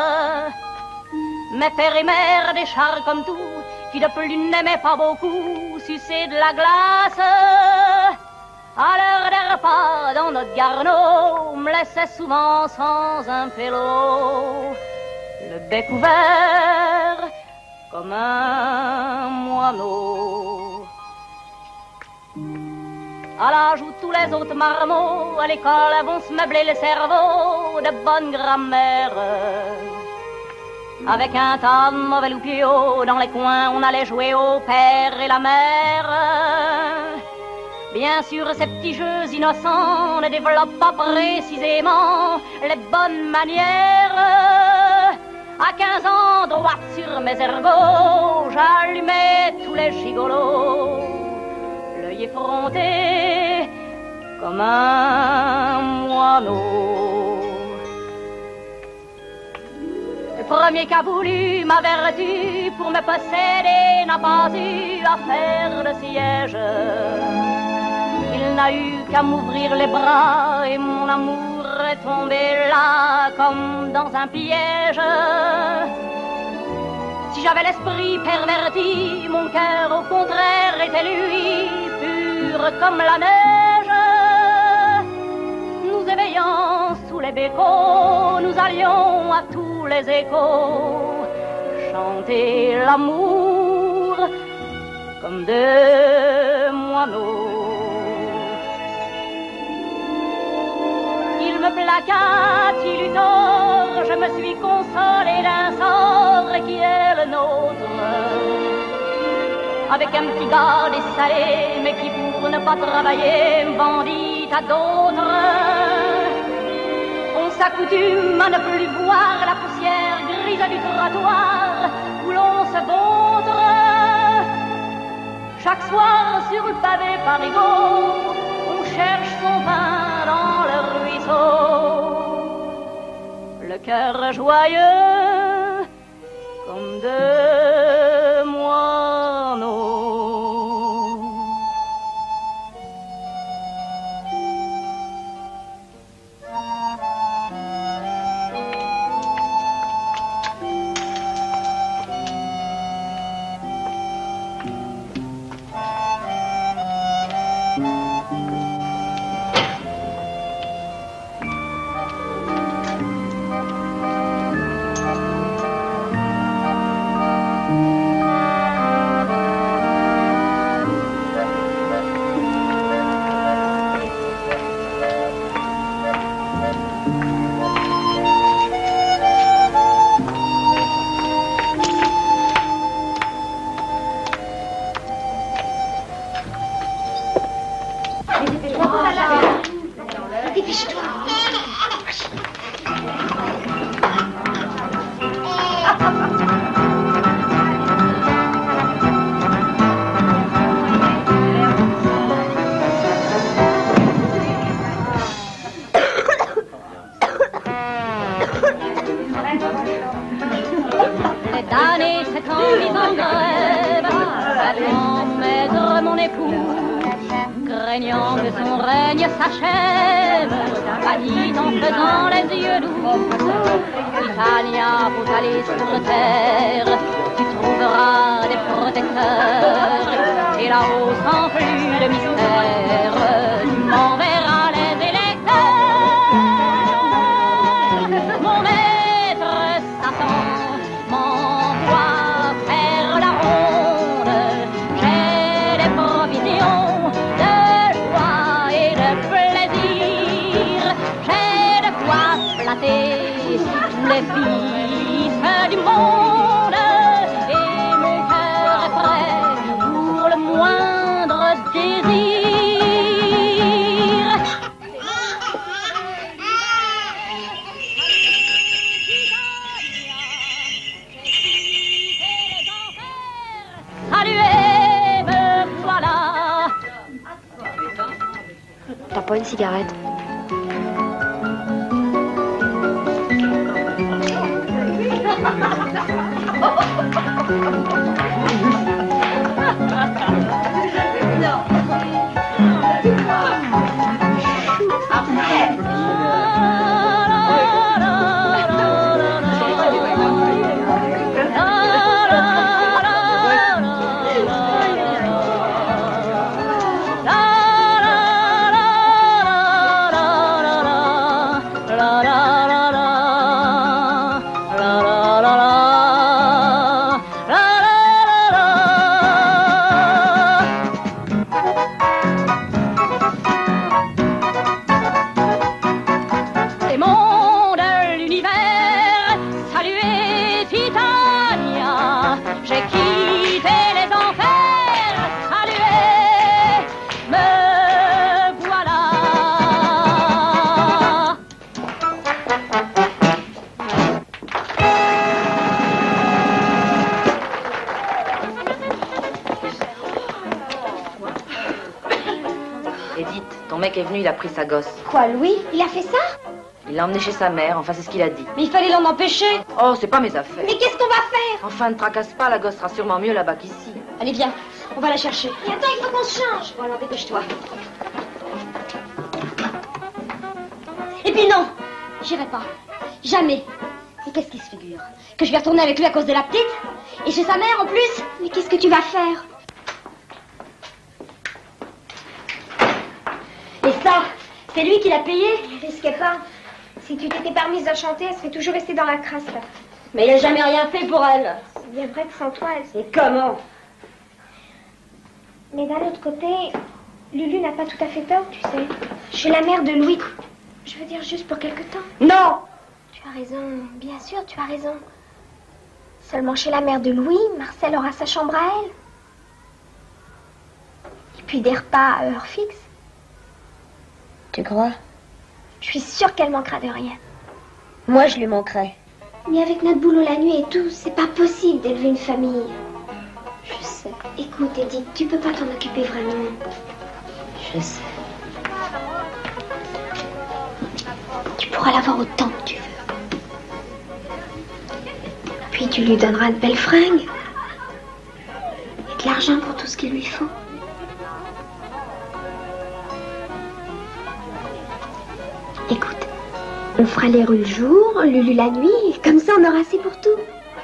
Mes pères et mères, des chars comme tout, qui de plus n'aimaient pas beaucoup sucer de la glace. À l'heure des repas dans notre garneau, me laissait souvent sans un pélo, le bec ouvert comme un moineau. À l'âge où tous les autres marmots à l'école vont se meubler le cerveau de bonne grammaire, avec un tas de mauvais loupiaux dans les coins, on allait jouer au père et la mère. Bien sûr, ces petits jeux innocents ne développent pas précisément les bonnes manières. À quinze ans, droite sur mes ergots, j'allumais tous les gigolos, l'œil effronté comme un moineau. Le premier qu'a voulu ma vertu pour me posséder n'a pas eu à faire de siège. Il n'a eu qu'à m'ouvrir les bras et mon amour est tombé là comme dans un piège. Si j'avais l'esprit perverti, mon cœur au contraire était lui, pur comme la neige. Nous éveillant sous les bécots, nous allions à tous les échos chanter l'amour comme deux moineaux. Il me plaqua, il eut tort, je me suis consolée d'un sort qui est le nôtre. Avec un petit gars dessalé, mais qui pour ne pas travailler me vendit à d'autres. On s'accoutume à ne plus voir la poussière grise du trottoir où l'on se vautre. Chaque soir sur le pavé parigot, on cherche son pain dans le ruisseau, le cœur joyeux comme deux moineaux. Craignant que son règne s'achève, Annie en faisant les yeux doux. Titania, pour aller sur terre, tu trouveras des protecteurs. Et là-haut, sans plus de mystère, tu m'enverras les électeurs. Mon maître Satan m'envoie faire la ronde. J'ai des provisions tous les fils du monde, et mon cœur est prêt pour le moindre désir. Saluez, me voilà. T'as pas une cigarette? Est venu, il a pris sa gosse. Quoi, Louis? Il a fait ça? Il l'a emmené chez sa mère, enfin c'est ce qu'il a dit. Mais il fallait l'en empêcher. Oh, c'est pas mes affaires. Mais qu'est-ce qu'on va faire? Enfin, ne tracasse pas, la gosse sera sûrement mieux là-bas qu'ici. Allez, viens, on va la chercher. Et attends, il faut qu'on se change. Bon, alors dépêche-toi. Et puis non, j'irai pas. Jamais. Mais qu'est-ce qu'il se figure? Que je vais retourner avec lui à cause de la petite? Et chez sa mère en plus? Mais qu'est-ce que tu vas faire? Et ça, c'est lui qui l'a payé? Risquez pas. Si tu t'étais permise de chanter, elle serait toujours restée dans la crasse. Là. Mais il a jamais rien fait pour elle. C'est bien vrai que sans toi, elle... Et comment? Mais d'un autre côté, Lulu n'a pas tout à fait tort, tu sais. Je suis la mère de Louis. Je veux dire juste pour quelque temps. Non! Tu as raison, bien sûr, tu as raison. Seulement chez la mère de Louis, Marcel aura sa chambre à elle. Et puis des repas à heure fixe. Tu crois? Je suis sûre qu'elle manquera de rien. Moi, je lui manquerai. Mais avec notre boulot la nuit et tout, c'est pas possible d'élever une famille. Je sais. Écoute, Edith, tu peux pas t'en occuper vraiment. Je sais. Tu pourras l'avoir autant que tu veux. Puis tu lui donneras de belles fringues. Et de l'argent pour tout ce qu'il lui faut. Écoute, on fera les rues le jour, Lulu la nuit, et comme ça on aura assez pour tout.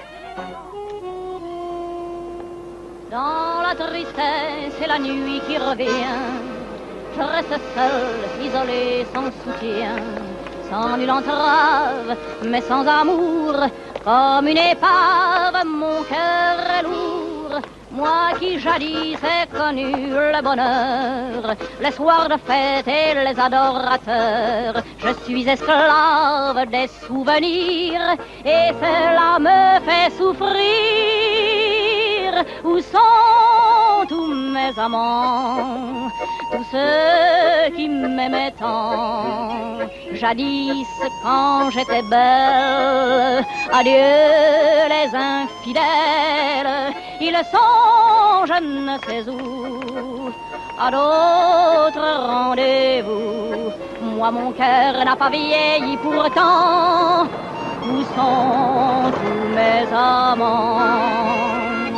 Dans la tristesse et la nuit qui revient, je reste seule, isolée, sans soutien, sans nulle entrave, mais sans amour, comme une épave, mon cœur est lourd. Moi qui jadis ai connu le bonheur, les soirs de fête et les adorateurs, je suis esclave des souvenirs et cela me fait souffrir. Où sont tous mes amants, tous ceux qui m'aimaient tant, jadis quand j'étais belle? Adieu les infidèles, ils sont je ne sais où, à d'autres rendez-vous. Moi mon cœur n'a pas vieilli pourtant. Où sont tous mes amants?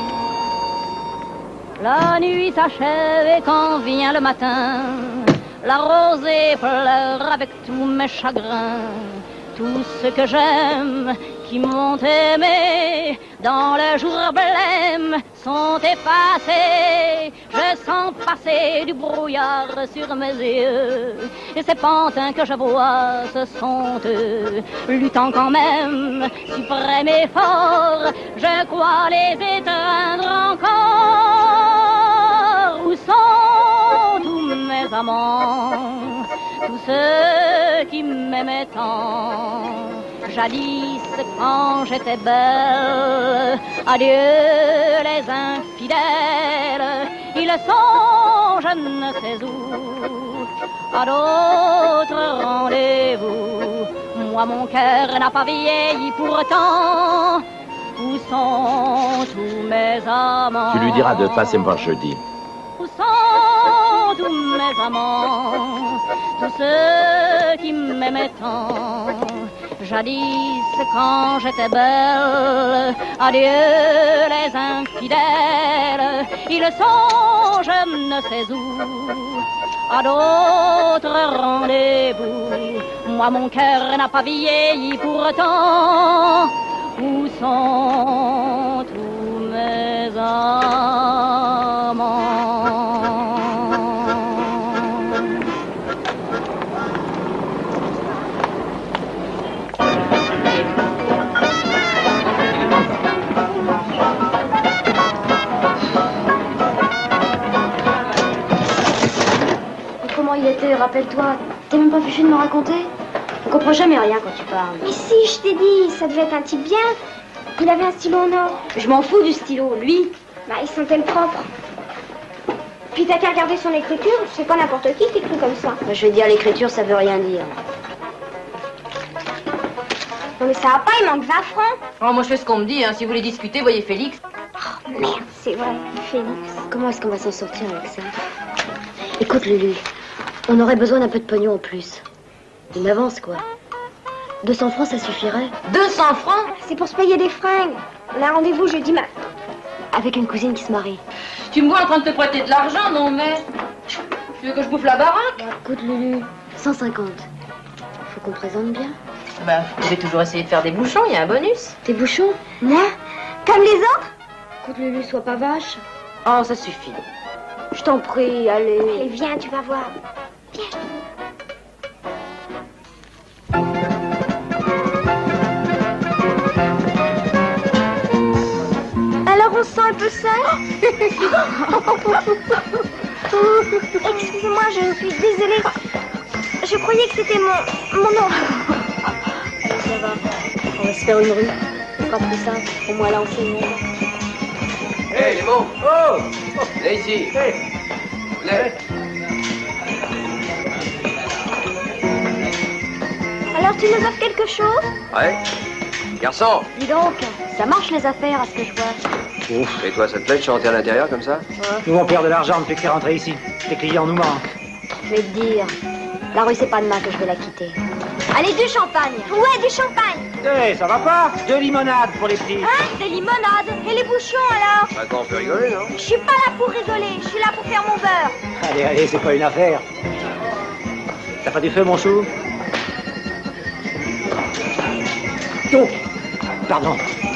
La nuit s'achève et quand vient le matin, la rosée pleure avec tous mes chagrins. Tout ce que j'aime, qui m'ont aimé, dans le jour blême, sont effacés. Je sens passer du brouillard sur mes yeux, et ces pantins que je vois, ce sont eux. Luttant quand même, suprême effort, je crois les éteindre encore. Où sont tous mes amants, tous ceux qui m'aimaient tant, jadis quand j'étais belle? Adieu les infidèles, ils sont je ne sais où, à d'autres rendez-vous. Moi mon cœur n'a pas vieilli pourtant. Où sont tous mes amants? Tu lui diras de passer me voir jeudi. Où sont tous mes amants, tous ceux qui m'aimaient tant, Jadis, quand j'étais belle, adieu les infidèles, ils sont, je ne sais où, à d'autres rendez-vous. Moi, mon cœur n'a pas vieilli pourtant. Où sont tous mes amants? Comment il était, rappelle-toi. T'es même pas fichu de me raconter? On comprend jamais rien quand tu parles. Mais si, je t'ai dit, ça devait être un type bien. Il avait un stylo en or. Je m'en fous du stylo, lui. Bah, il sentait le propre. Puis t'as qu'à regarder son écriture, c'est pas n'importe qui qui écrit comme ça. Bah, je vais dire, l'écriture, ça veut rien dire. Non mais ça va pas, il manque vingt francs. Oh, moi je fais ce qu'on me dit, hein. Si vous voulez discuter, voyez Félix. Oh merde, c'est vrai, Félix. Comment est-ce qu'on va s'en sortir avec ça? Écoute, Lulu, on aurait besoin d'un peu de pognon en plus. Une avance, quoi. deux cents francs, ça suffirait. deux cents francs? C'est pour se payer des fringues. On a un rendez-vous jeudi matin. Avec une cousine qui se marie. Tu me vois en train de te prêter de l'argent, non mais... Tu veux que je bouffe la baraque? Bah, écoute, Lulu, cent cinquante. Faut qu'on présente bien. Bah, vous devez toujours essayer de faire des bouchons, il y a un bonus. Des bouchons? Moi? Comme les autres? Écoute, Lulu, sois pas vache. Oh, ça suffit. Je t'en prie, allez. Allez, viens, tu vas voir. Viens. Alors on se sent un peu seul? Excusez-moi, je suis désolée. Je croyais que c'était mon... mon nom. Ça va. On va se faire une rue. Ce sera plus simple. Au moins là, on fait une rue. Hé, hey, les mots. Oh, venez ici. Hey. Venez. Alors tu nous offres quelque chose? Ouais. Garçon. Dis donc, ça marche les affaires à ce que je vois. Ouf. Et toi, ça te plaît de chanter à l'intérieur comme ça? Ouais. Nous, on perd de l'argent depuis que t'es rentré ici. Les clients nous manquent. Je vais te dire, la rue, c'est pas demain que je vais la quitter. Allez, du champagne. Ouais, du champagne. Eh, hey, ça va pas? De limonade pour les petits. Hein? Des limonades. Et les bouchons, alors? Maintenant, on peut rigoler, non? Je suis pas là pour rigoler. Je suis là pour faire mon beurre. Allez, allez, c'est pas une affaire. T'as pas du feu, mon chou? Oh, pardon.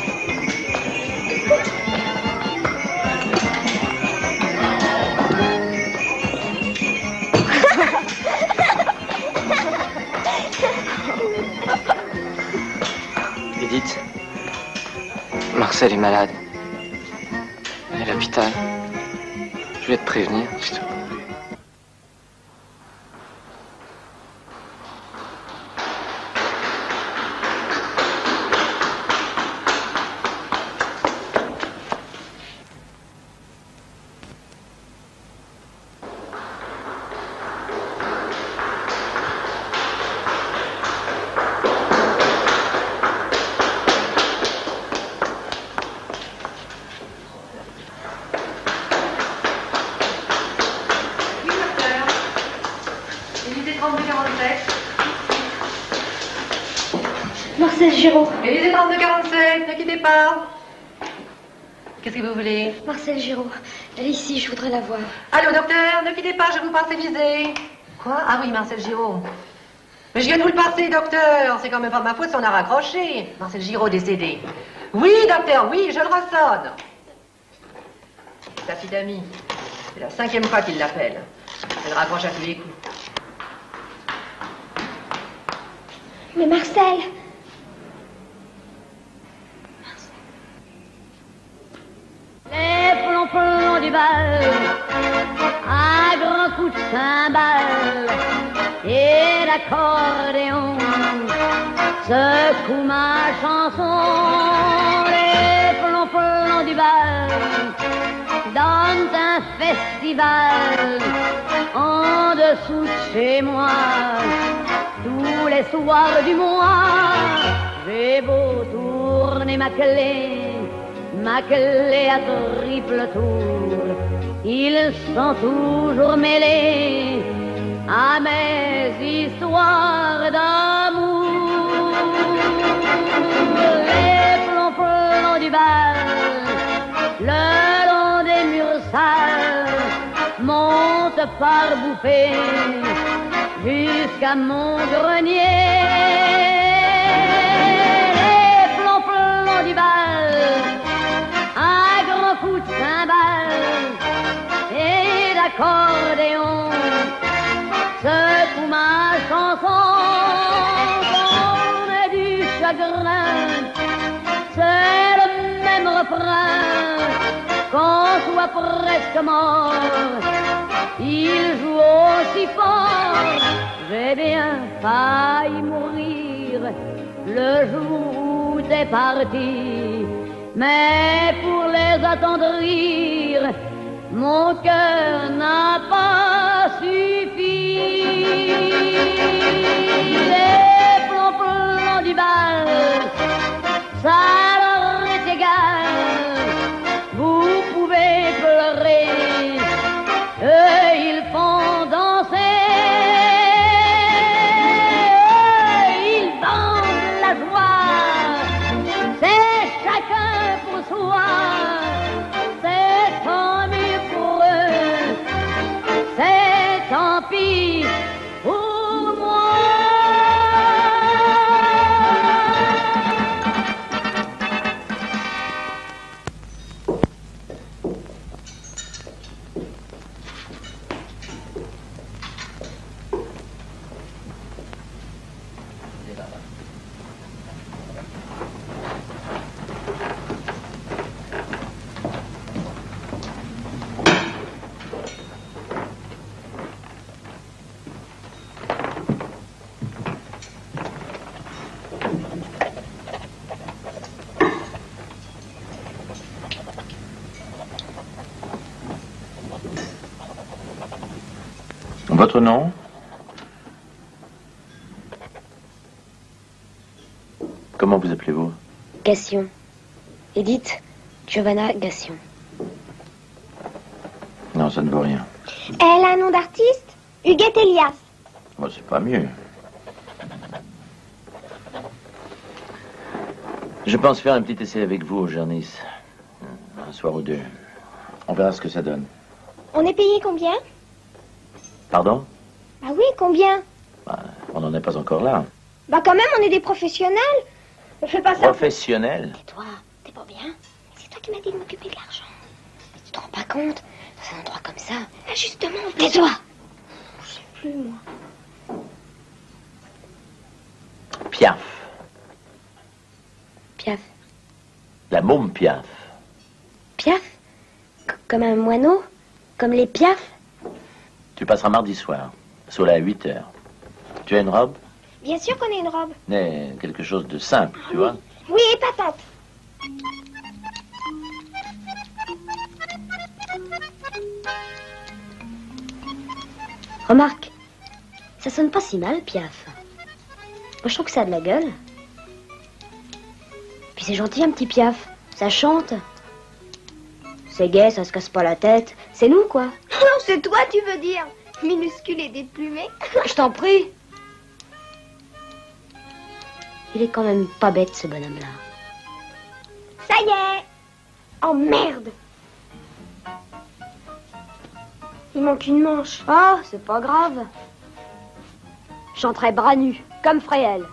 Edith, Marcel est malade. Elle est à l'hôpital. Je vais te prévenir, s'il te plaît. Marcel Giraud. Élysée trente-deux quarante-sept, ne quittez pas. Qu'est-ce que vous voulez? Marcel Giraud. Elle est ici, je voudrais la voir. Allô, docteur, ne quittez pas, je vous passe Élysée. Quoi? Ah oui, Marcel Giraud. Mais je viens de vous le passer, docteur. C'est quand même pas ma faute si on a raccroché. Marcel Giraud décédé. Oui, docteur, oui, je le ressonne. Sa petite amie. C'est la cinquième fois qu'il l'appelle. Elle raccroche à tous les coups. Mais Marcel... Les plombs du bal, un grand coup de cymbale et l'accordéon secoue ma chanson. Les plombs du bal donnent un festival en dessous de chez moi. Tous les soirs du mois, j'ai beau tourner ma clé, ma clé à triple tour, ils sont toujours mêlés à mes histoires d'amour. par bouffées jusqu'à mon grenier. Les plans-plans du bal, un grand coup de cymbale et d'accordéon secoue ma chanson. On est du chagrin, c'est le même refrain. Qu'on soit presque mort, il joue aussi fort. J'ai bien failli mourir le jour où t'es parti, mais pour les attendrir, mon cœur n'a pas suffi. Les plans-plans du bal, ça leur est égal. Vous pouvez pleurer, eux ils font danser, eux ils dansent la joie, c'est chacun pour soi, c'est tant mieux pour eux, c'est tant pis pour moi. Votre nom? Comment vous appelez-vous? Gassion. Edith Giovanna Gassion. Non, ça ne vaut rien. Elle a un nom d'artiste? Huguette Elias. Bon, c'est pas mieux. Je pense faire un petit essai avec vous au Jarnis. Un soir ou deux. On verra ce que ça donne. On est payé combien? Pardon? Bah oui, combien? Bah, on n'en est pas encore là. Bah quand même, on est des professionnels. Je fais pas ça. Professionnel? Toi, t'es pas bien? C'est toi qui m'as dit de m'occuper de l'argent. Tu te rends pas compte? Dans un endroit comme ça. Ah, justement, tais-toi. Je sais plus, moi. Piaf. Piaf. La môme Piaf. Piaf? C- Comme un moineau? Comme les piafs? Tu passeras mardi soir, Sola à huit heures. Tu as une robe? Bien sûr qu'on a une robe. Mais quelque chose de simple, tu vois? Oui, épatante. Remarque, ça sonne pas si mal, Piaf. Moi, je trouve que ça a de la gueule. Puis c'est gentil, un petit Piaf. Ça chante. C'est gai, ça se casse pas la tête. C'est nous, quoi. Non, c'est toi, tu veux dire. Minuscule et déplumé. Je t'en prie. Il est quand même pas bête, ce bonhomme-là. Ça y est. Oh, merde. Il manque une manche. Oh, c'est pas grave. Je chanterai bras nus, comme Fréhel.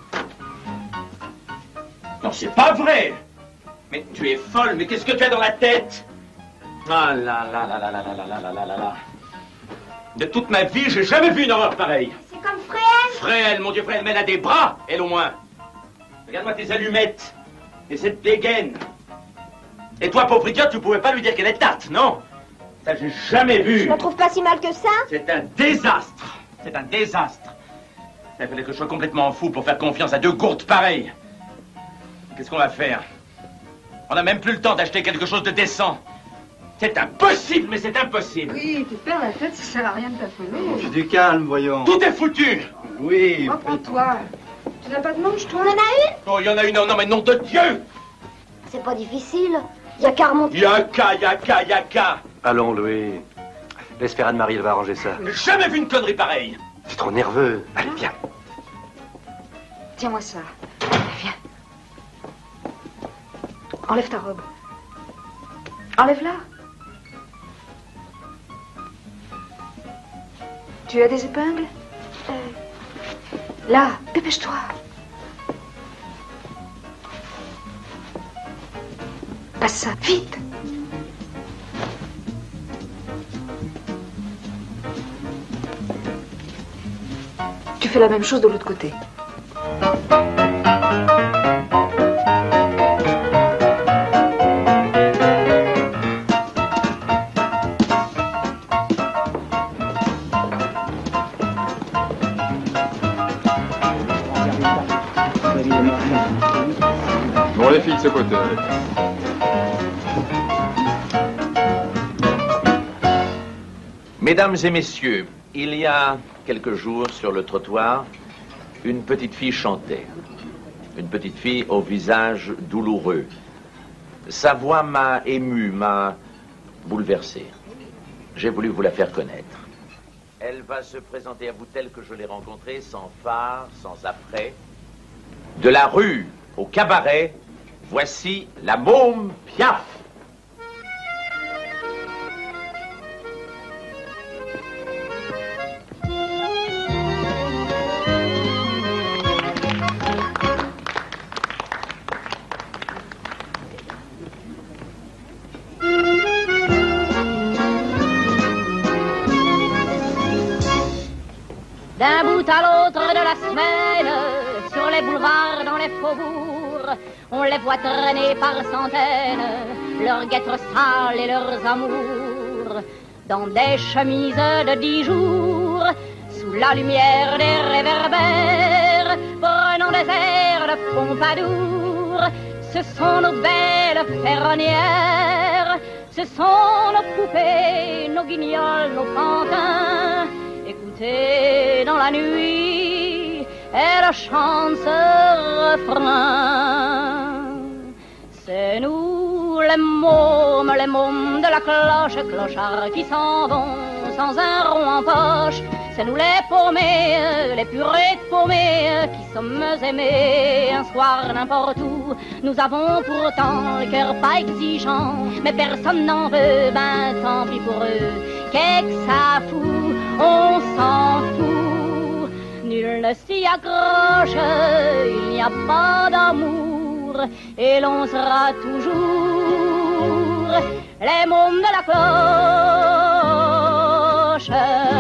Non, c'est pas vrai. Mais tu es folle, mais qu'est-ce que tu as dans la tête? Ah là là là là là là là là là là là là. De toute ma vie, j'ai jamais vu une horreur pareille. C'est comme Fréhel. Fréhel, mon Dieu, Fréhel, mais elle a des bras, elle au moins. Regarde-moi tes allumettes et cette dégaine. Et toi, pauvre idiot, tu pouvais pas lui dire qu'elle est tarte, non? Ça, j'ai jamais vu. Je me trouve pas si mal que ça. C'est un désastre. C'est un désastre. Il fallait que je sois complètement fou pour faire confiance à deux gourdes pareilles. Qu'est-ce qu'on va faire? On n'a même plus le temps d'acheter quelque chose de décent. C'est impossible, mais c'est impossible. Oui, tu te perds la tête, ça sert à rien de t'affoler. Du calme, voyons. Tout est foutu. Oui. Reprends-toi. Tu n'as pas de manche, toi? On en a une? Oh, il y en a une, non, mais nom de Dieu. C'est pas difficile. Y a qu'à remonter. Yaka, yaka, yaka. Allons, Louis. Laisse faire Anne-Marie, elle va arranger ça. J'ai jamais vu une connerie pareille. T'es trop nerveux. Allez, viens. Tiens-moi ça. Viens. Enlève ta robe. Enlève-la. Tu as des épingles? euh... Là, dépêche-toi. Passe ça, vite. Tu fais la même chose de l'autre côté. Bon, les filles de ce côté. Mesdames et messieurs, il y a quelques jours sur le trottoir, une petite fille chantait. Une petite fille au visage douloureux. Sa voix m'a ému, m'a bouleversé. J'ai voulu vous la faire connaître. Elle va se présenter à vous telle que je l'ai rencontrée, sans phare, sans après. De la rue au cabaret, voici la môme Piaf. D'un bout à l'autre de la semaine, sur les boulevards, dans les faubourgs, on les voit traîner par centaines, leurs guêtres sales et leurs amours, dans des chemises de dix jours, sous la lumière des réverbères, prenant des airs de Pompadour. Ce sont nos belles ferronnières, ce sont nos poupées, nos guignols, nos pantins. Écoutez, dans la nuit, elle chante ce refrain. C'est nous, les mômes, les mômes de la cloche, clochards qui s'en vont sans un rond en poche. C'est nous les paumés, les purées de paumés, qui sommes aimés un soir n'importe où. Nous avons pourtant le cœur pas exigeant, mais personne n'en veut, ben tant pis pour eux. Qu'est-ce que ça fout, on s'en fout. Nul ne s'y accroche, il n'y a pas d'amour, et l'on sera toujours les mômes de la cloche.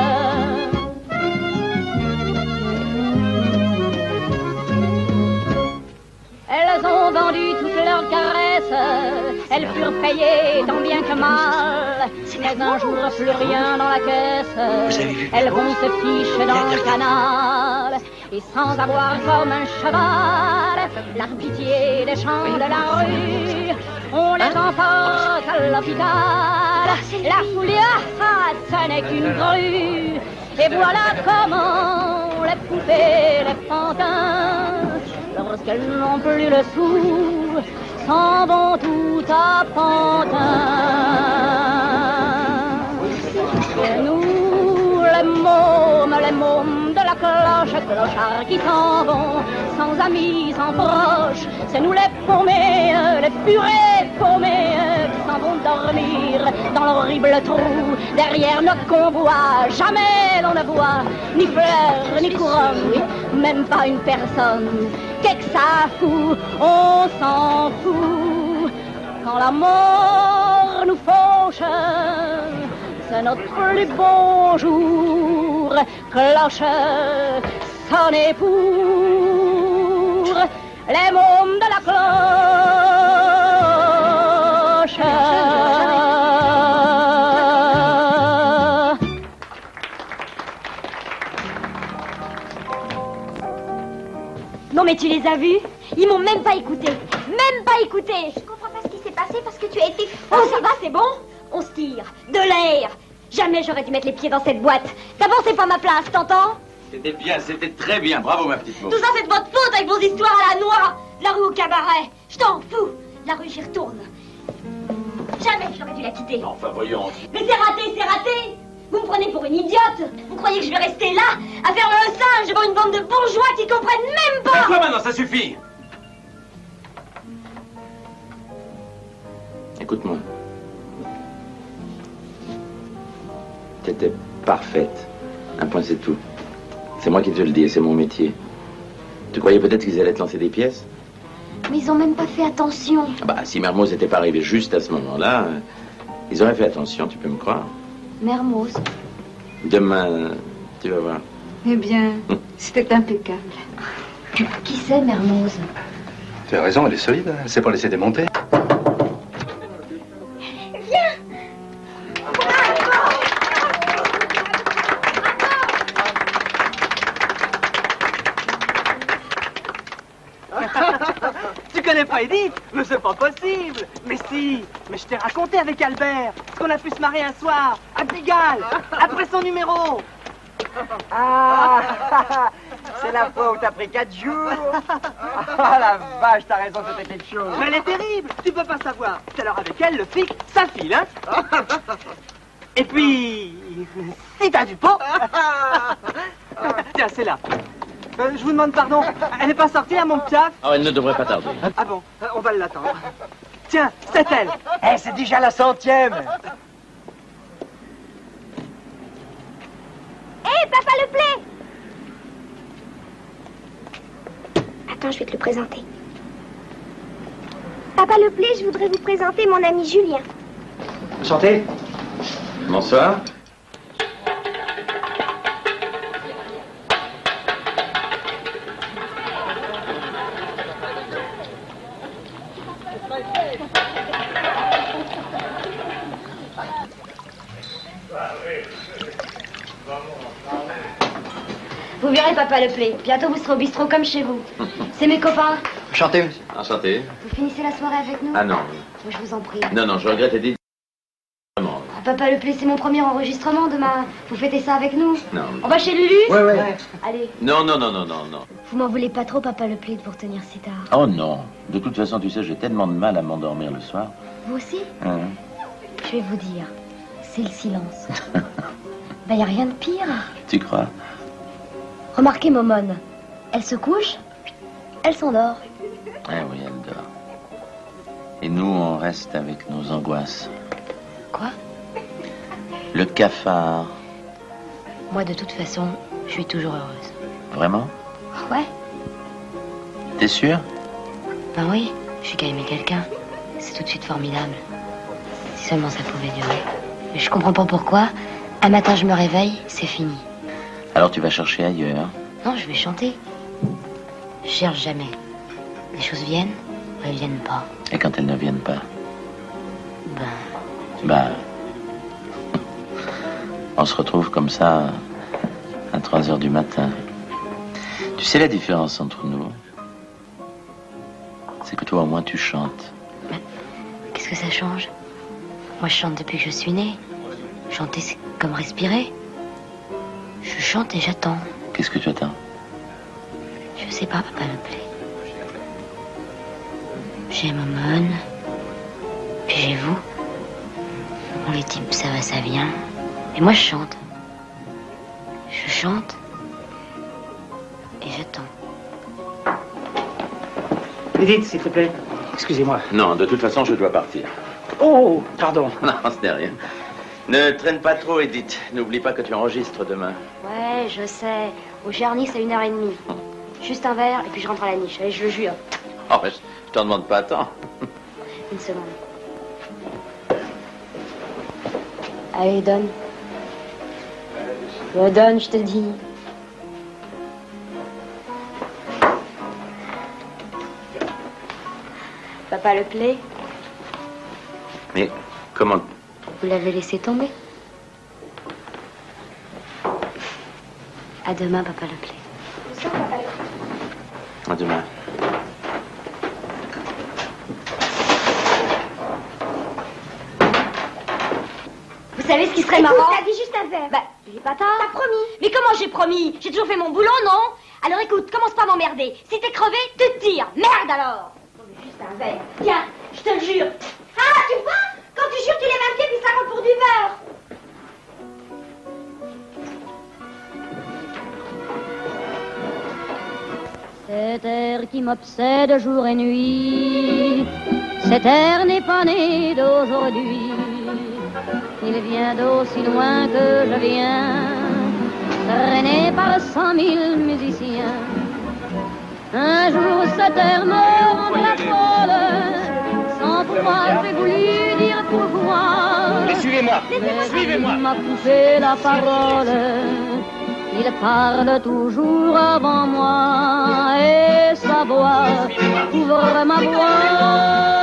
Elles ont vendu toutes leurs caresses, elles furent payées tant bien que mal. Mais un jour, plus rien dans la caisse, elles vont se ficher dans le canal. Et sans avoir comme un cheval la pitié des champs de la rue, on les emporte à l'hôpital. La folie, ah, ce n'est qu'une grue. Et voilà comment les poupées, les pantins, lorsqu'elles n'ont plus le sou, s'en vont tout à Pantin. Et nous, les mômes, les mômes de la cloche, clochards qui s'en vont, sans amis, sans proches. C'est nous les paumés, les purées paumés, qui s'en vont dormir dans l'horrible trou. Derrière notre convoi, jamais l'on ne voit ni fleurs, ni couronne, même pas une personne. Qu'est-ce que ça fout, on s'en fout. Quand la mort nous fauche, c'est notre plus beau jour. Cloche, sonnez pour les mômes de la cloche. Non mais tu les as vus? Ils m'ont même pas écouté. Même pas écouté. Je comprends pas ce qui s'est passé parce que tu as été... Oh ça va, c'est bon? On se tire. De l'air. Jamais j'aurais dû mettre les pieds dans cette boîte. D'abord c'est pas ma place, t'entends? C'était bien, c'était très bien. Bravo ma petite môme. Tout ça c'est de votre faute avec vos histoires à la noix. La rue au cabaret. Je t'en fous. La rue j'y retourne. Jamais j'aurais dû la quitter. Enfin voyons. Mais c'est raté, c'est raté. Vous me prenez pour une idiote. Vous croyez que je vais rester là, à faire le singe devant une bande de bourgeois qui comprennent même pas? Mais quoi maintenant, ça suffit. Écoute-moi. T'étais parfaite. Un point, c'est tout. C'est moi qui te le dis, et c'est mon métier. Tu croyais peut-être qu'ils allaient te lancer des pièces? Mais ils ont même pas fait attention. Ah bah, si Mermoz n'était pas arrivé juste à ce moment-là, euh, ils auraient fait attention, tu peux me croire. Mermoz. Demain, tu vas voir. Eh bien, c'était impeccable. Qui c'est, Mermoz? Tu as raison, elle est solide, hein. Elle s'est pas laissée démonter. Tu connais pas Edith? Mais c'est pas possible. Mais si, mais je t'ai raconté avec Albert ce qu'on a pu se marrer un soir à Pigalle, après son numéro. Ah, c'est la fois où t'as pris quatre jours. Ah la vache, t'as raison, c'était quelque chose. Mais elle est terrible, tu peux pas savoir. C'est alors avec elle, le flic, ça file, hein. Et puis, si t'as du pot. Tiens, c'est là. Euh, je vous demande pardon, elle n'est pas sortie à mon piaf? Oh, elle ne devrait pas tarder. Ah bon, euh, on va l'attendre. Tiens, c'est elle. Eh, c'est déjà la centième. Hé, hey, Papa Le Play! Attends, je vais te le présenter. Papa Le Play, je voudrais vous présenter mon ami Julien. Santé. Bonsoir. Vous verrez, Papa Le Play. Bientôt, vous serez au bistrot comme chez vous. C'est mes copains. Enchanté. Enchanté. Vous finissez la soirée avec nous? Ah non. Moi, je vous en prie. Non, non, je regrette Edith. Vraiment. Ah, Papa Le Play, c'est mon premier enregistrement demain. Vous fêtez ça avec nous? Non. On va chez Lulu? Ouais, ouais. Allez. Non, non, non, non, non, non. Vous m'en voulez pas trop, Papa Le Play, de vous retenir si tard? Oh non. De toute façon, tu sais, j'ai tellement de mal à m'endormir le soir. Vous aussi? Hein? Je vais vous dire, c'est le silence. Ben, y a rien de pire. Tu crois? Remarquez Momone. Elle se couche, elle s'endort. Eh oui, elle dort. Et nous, on reste avec nos angoisses. Quoi? Le cafard. Moi, de toute façon, je suis toujours heureuse. Vraiment? Ouais. T'es sûr? Ben oui, je suis qu'à aimer quelqu'un. C'est tout de suite formidable. Si seulement ça pouvait durer. Mais je comprends pas pourquoi. Un matin, je me réveille, c'est fini. Alors tu vas chercher ailleurs. Non, je vais chanter. Je cherche jamais. Les choses viennent ou elles viennent pas. Et quand elles ne viennent pas? Ben... Ben... On se retrouve comme ça à trois heures du matin. Tu sais la différence entre nous? C'est que toi au moins tu chantes. Ben, qu'est-ce que ça change? Moi je chante depuis que je suis née. Chanter c'est comme respirer. Je chante et j'attends. Qu'est-ce que tu attends? Je sais pas, Papa Le Play. J'ai Momone. Puis j'ai vous. Bon, les types, ça va, ça vient. Et moi, je chante. Je chante. Et j'attends. Edith, s'il te plaît. Excusez-moi. Non, de toute façon, je dois partir. Oh, pardon. Non, ce n'est rien. Ne traîne pas trop, Edith. N'oublie pas que tu enregistres demain. Ouais, je sais. Au Jarny, c'est une heure et demie. Juste un verre, et puis je rentre à la niche. Allez, je le jure. Oh, je, je t'en demande pas tant. Une seconde. Allez, donne. Je donne, je te dis. Papa Le Play, Mais comment... vous l'avez laissé tomber. À demain, Papa Le Play. À demain. Vous savez ce qui serait Écoute, marrant? t'as dit juste un verre. Bah, j'ai pas tort. T'as promis. Mais comment j'ai promis? J'ai toujours fait mon boulot, non? Alors écoute, commence pas à m'emmerder. Si t'es crevé, tu te tires. Merde alors. Juste un verre. Tiens, je te le jure. Ah, tu vois? Quand tu jures, tu lèves un pied puis ça compte pour du beurre. Cet air qui m'obsède jour et nuit, cet air n'est pas né d'aujourd'hui. Il vient d'aussi loin que je viens, traîné par cent mille musiciens. Un jour cette terre me rendra folle, sans pouvoir j'ai voulu dire pourquoi. Mais suivez-moi, suivez-moi. Il m'a coupé la parole, il parle toujours avant moi, et sa voix ouvre ma voix.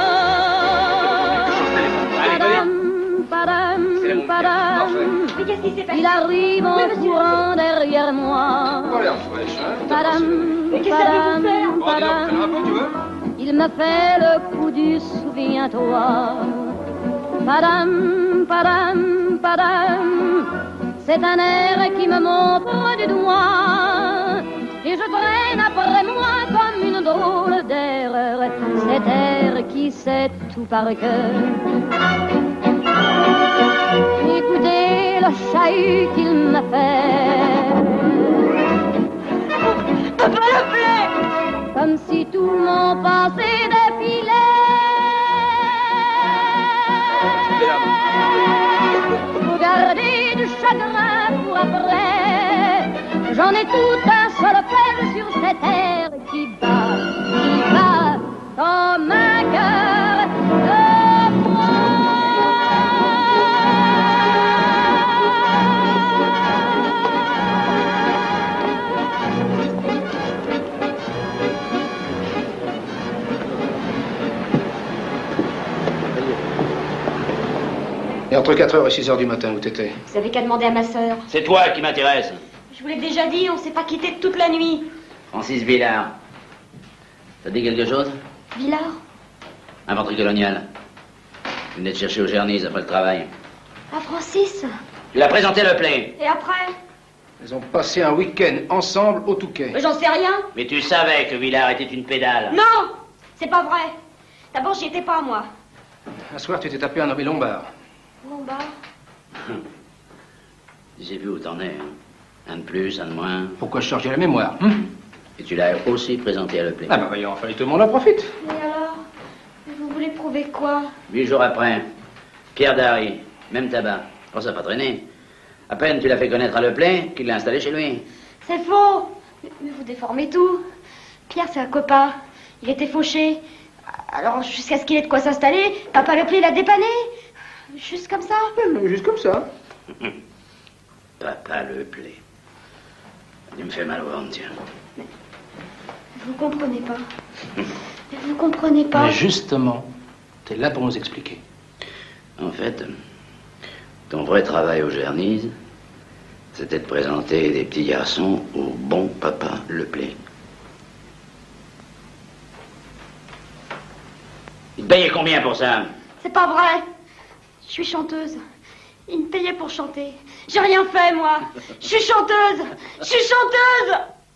Padam, padam, il arrive en courant derrière moi. Padam, padam, padam, il me fait le coup du souviens-toi. Padam, padam, padam, c'est un air qui me montre du doigt. Et je traîne après moi comme une drôle d'erreur, cet air qui sait tout par cœur. Écoutez le chahut qu'il me fait. Papa le plaît, comme si tout mon passé défilait. Faut garder du chagrin pour après. J'en ai tout un solfège sur cette terre qui bat, qui bat comme un cœur de moi. Et entre quatre heures et six heures du matin, où t'étais? Vous avez qu'à demander à ma sœur. C'est toi qui m'intéresse. Je vous l'ai déjà dit, on s'est pas quitté toute la nuit. Francis Villard. Ça te dit quelque chose? Villard? Infanterie coloniale. Il venait de chercher aux Gernises après le travail. Ah, Francis? Tu l'as présenté le plein. Et après? Ils ont passé un week-end ensemble au Touquet. Mais j'en sais rien. Mais tu savais que Villard était une pédale. Non! C'est pas vrai. D'abord, j'y étais pas, moi. Un soir, tu t'es tapé un nommé Lombard. Lombard? J'ai vu où t'en es. Hein. Un de plus, un de moins. Pourquoi je chargeais la mémoire hein? Et tu l'as aussi présenté à le plein. Ah bah voyons, fallait tout le monde en profite. Et alors? Vous voulez prouver quoi? Huit jours après, Pierre Darry, même tabac. Oh, ça n'a pas traîné. À peine tu l'as fait connaître à le plein qu'il l'a installé chez lui. C'est faux! Mais vous déformez tout. Pierre, c'est un copain. Il était fauché. Alors, jusqu'à ce qu'il ait de quoi s'installer, papa le plein l'a dépanné. Juste comme ça? Juste comme ça. Papa le plein. Tu me fais mal au ventre, tiens. Mais vous comprenez pas. Mais vous comprenez pas. Mais justement, t'es là pour nous expliquer. En fait, ton vrai travail aux Gernises, c'était de présenter des petits garçons au bon papa le plein. Il te payait combien pour ça? C'est pas vrai. Je suis chanteuse. Il me payait pour chanter. J'ai rien fait, moi. Je suis chanteuse. Je suis chanteuse.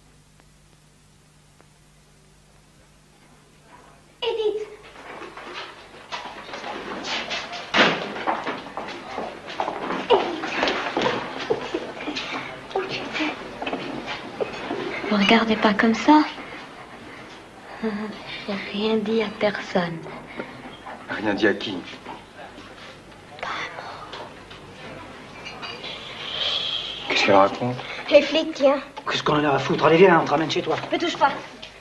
Edith. Où tu étais? Vous regardez pas comme ça. J'ai rien dit à personne. Rien dit à qui? Qu'est-ce qu'elle raconte? Les flics, tiens. Qu'est-ce qu'on en a à foutre? Allez, viens, on te ramène chez toi. Me touche pas.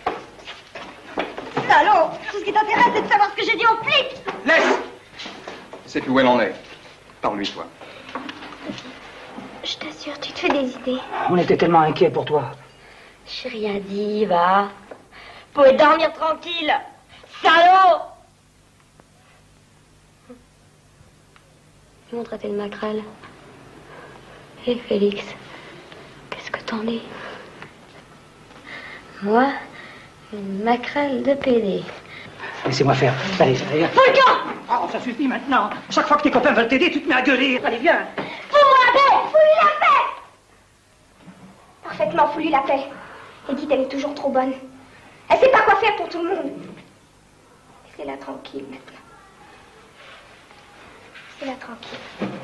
Salaud! Tout ce qui t'intéresse, c'est de savoir ce que j'ai dit aux flics! Laisse! C'est plus où elle en est. Parle-lui, toi. Je t'assure, tu te fais des idées. On était tellement inquiets pour toi. J'ai rien dit, va. Vous pouvez dormir tranquille. Salaud! Ils m'ont traité de maquerelle. Et Félix, qu'est-ce que t'en dis? Moi, une maquerelle de pédé. Laissez-moi faire. Allez, allez, viens. Volcan! Oh, ça suffit maintenant. Chaque fois que tes copains veulent t'aider, tu te mets à gueuler. Allez, viens. Fous-moi la paix! Fous-lui la paix! Parfaitement, fous-lui la paix. Edith, elle est toujours trop bonne. Elle sait pas quoi faire pour tout le monde. Laissez-la tranquille maintenant. Laissez-la tranquille.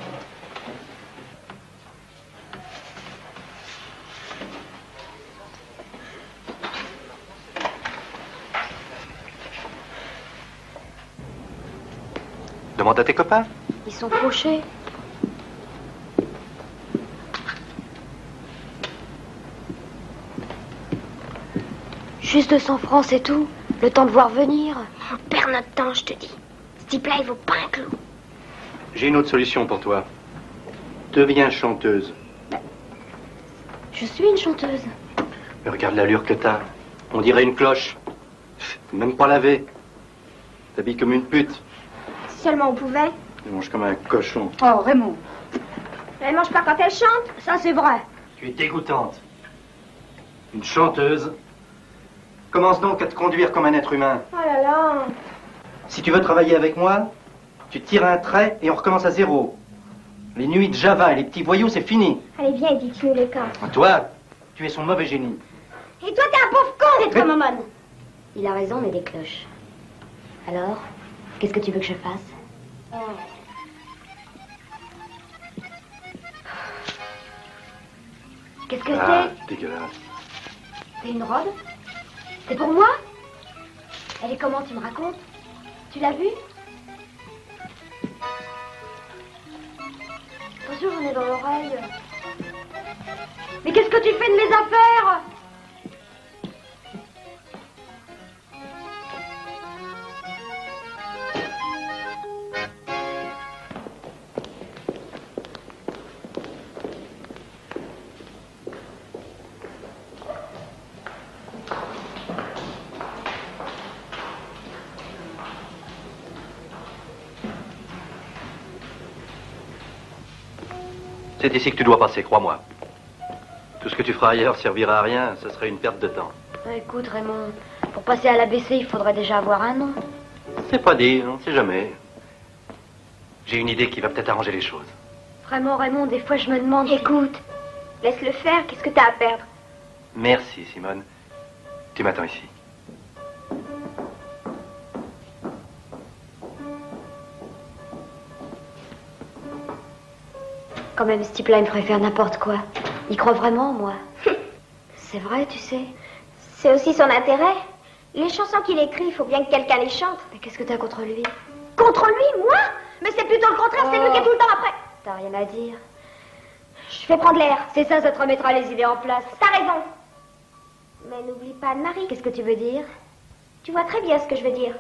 Demande à tes copains. Ils sont fauchés. Juste deux cents francs, c'est tout. Le temps de voir venir. On perd notre temps, je te dis. Ce type-là, il vaut pas un clou. J'ai une autre solution pour toi. Deviens chanteuse. Je suis une chanteuse. Mais regarde l'allure que t'as. On dirait une cloche. Même pas lavée. T'habilles comme une pute. Si seulement on pouvait. Tu manges comme un cochon. Oh, Raymond. Elle mange pas quand elle chante. Ça, c'est vrai. Tu es dégoûtante. Une chanteuse. Commence donc à te conduire comme un être humain. Oh là là. Si tu veux travailler avec moi, tu tires un trait et on recommence à zéro. Les nuits de Java et les petits voyous, c'est fini. Allez, viens, dis-nous les cas. Toi, tu es son mauvais génie. Et toi, t'es un pauvre con d'être Mais- momone. Il a raison, mais des cloches. Alors, qu'est-ce que tu veux que je fasse? Qu'est-ce que Ah, c'est? dégueulasse. C'est une robe? C'est pour moi? Elle est comment, tu me racontes? Tu l'as vue? Attention, j'en ai dans l'oreille. Mais qu'est-ce que tu fais de mes affaires? C'est ici que tu dois passer, crois-moi. Tout ce que tu feras ailleurs servira à rien, ce serait une perte de temps. Écoute, Raymond, pour passer à l'A B C, il faudrait déjà avoir un nom. C'est pas dit, on ne sait jamais. J'ai une idée qui va peut-être arranger les choses. Vraiment, Raymond, des fois, je me demande... Écoute, laisse-le faire, qu'est-ce que t'as à perdre? Merci, Simone. Tu m'attends ici. Quand même, ce type-là, il me ferait faire n'importe quoi. Il croit vraiment en moi. C'est vrai, tu sais. C'est aussi son intérêt. Les chansons qu'il écrit, il faut bien que quelqu'un les chante. Mais qu'est-ce que t'as contre lui? Contre lui, moi? Mais c'est plutôt le contraire, c'est lui qui est tout le temps après. T'as rien à dire. Je fais prendre l'air. C'est ça, ça te remettra les idées en place. T'as raison. Mais n'oublie pas Anne-Marie. Qu'est-ce que tu veux dire? Tu vois très bien ce que je veux dire.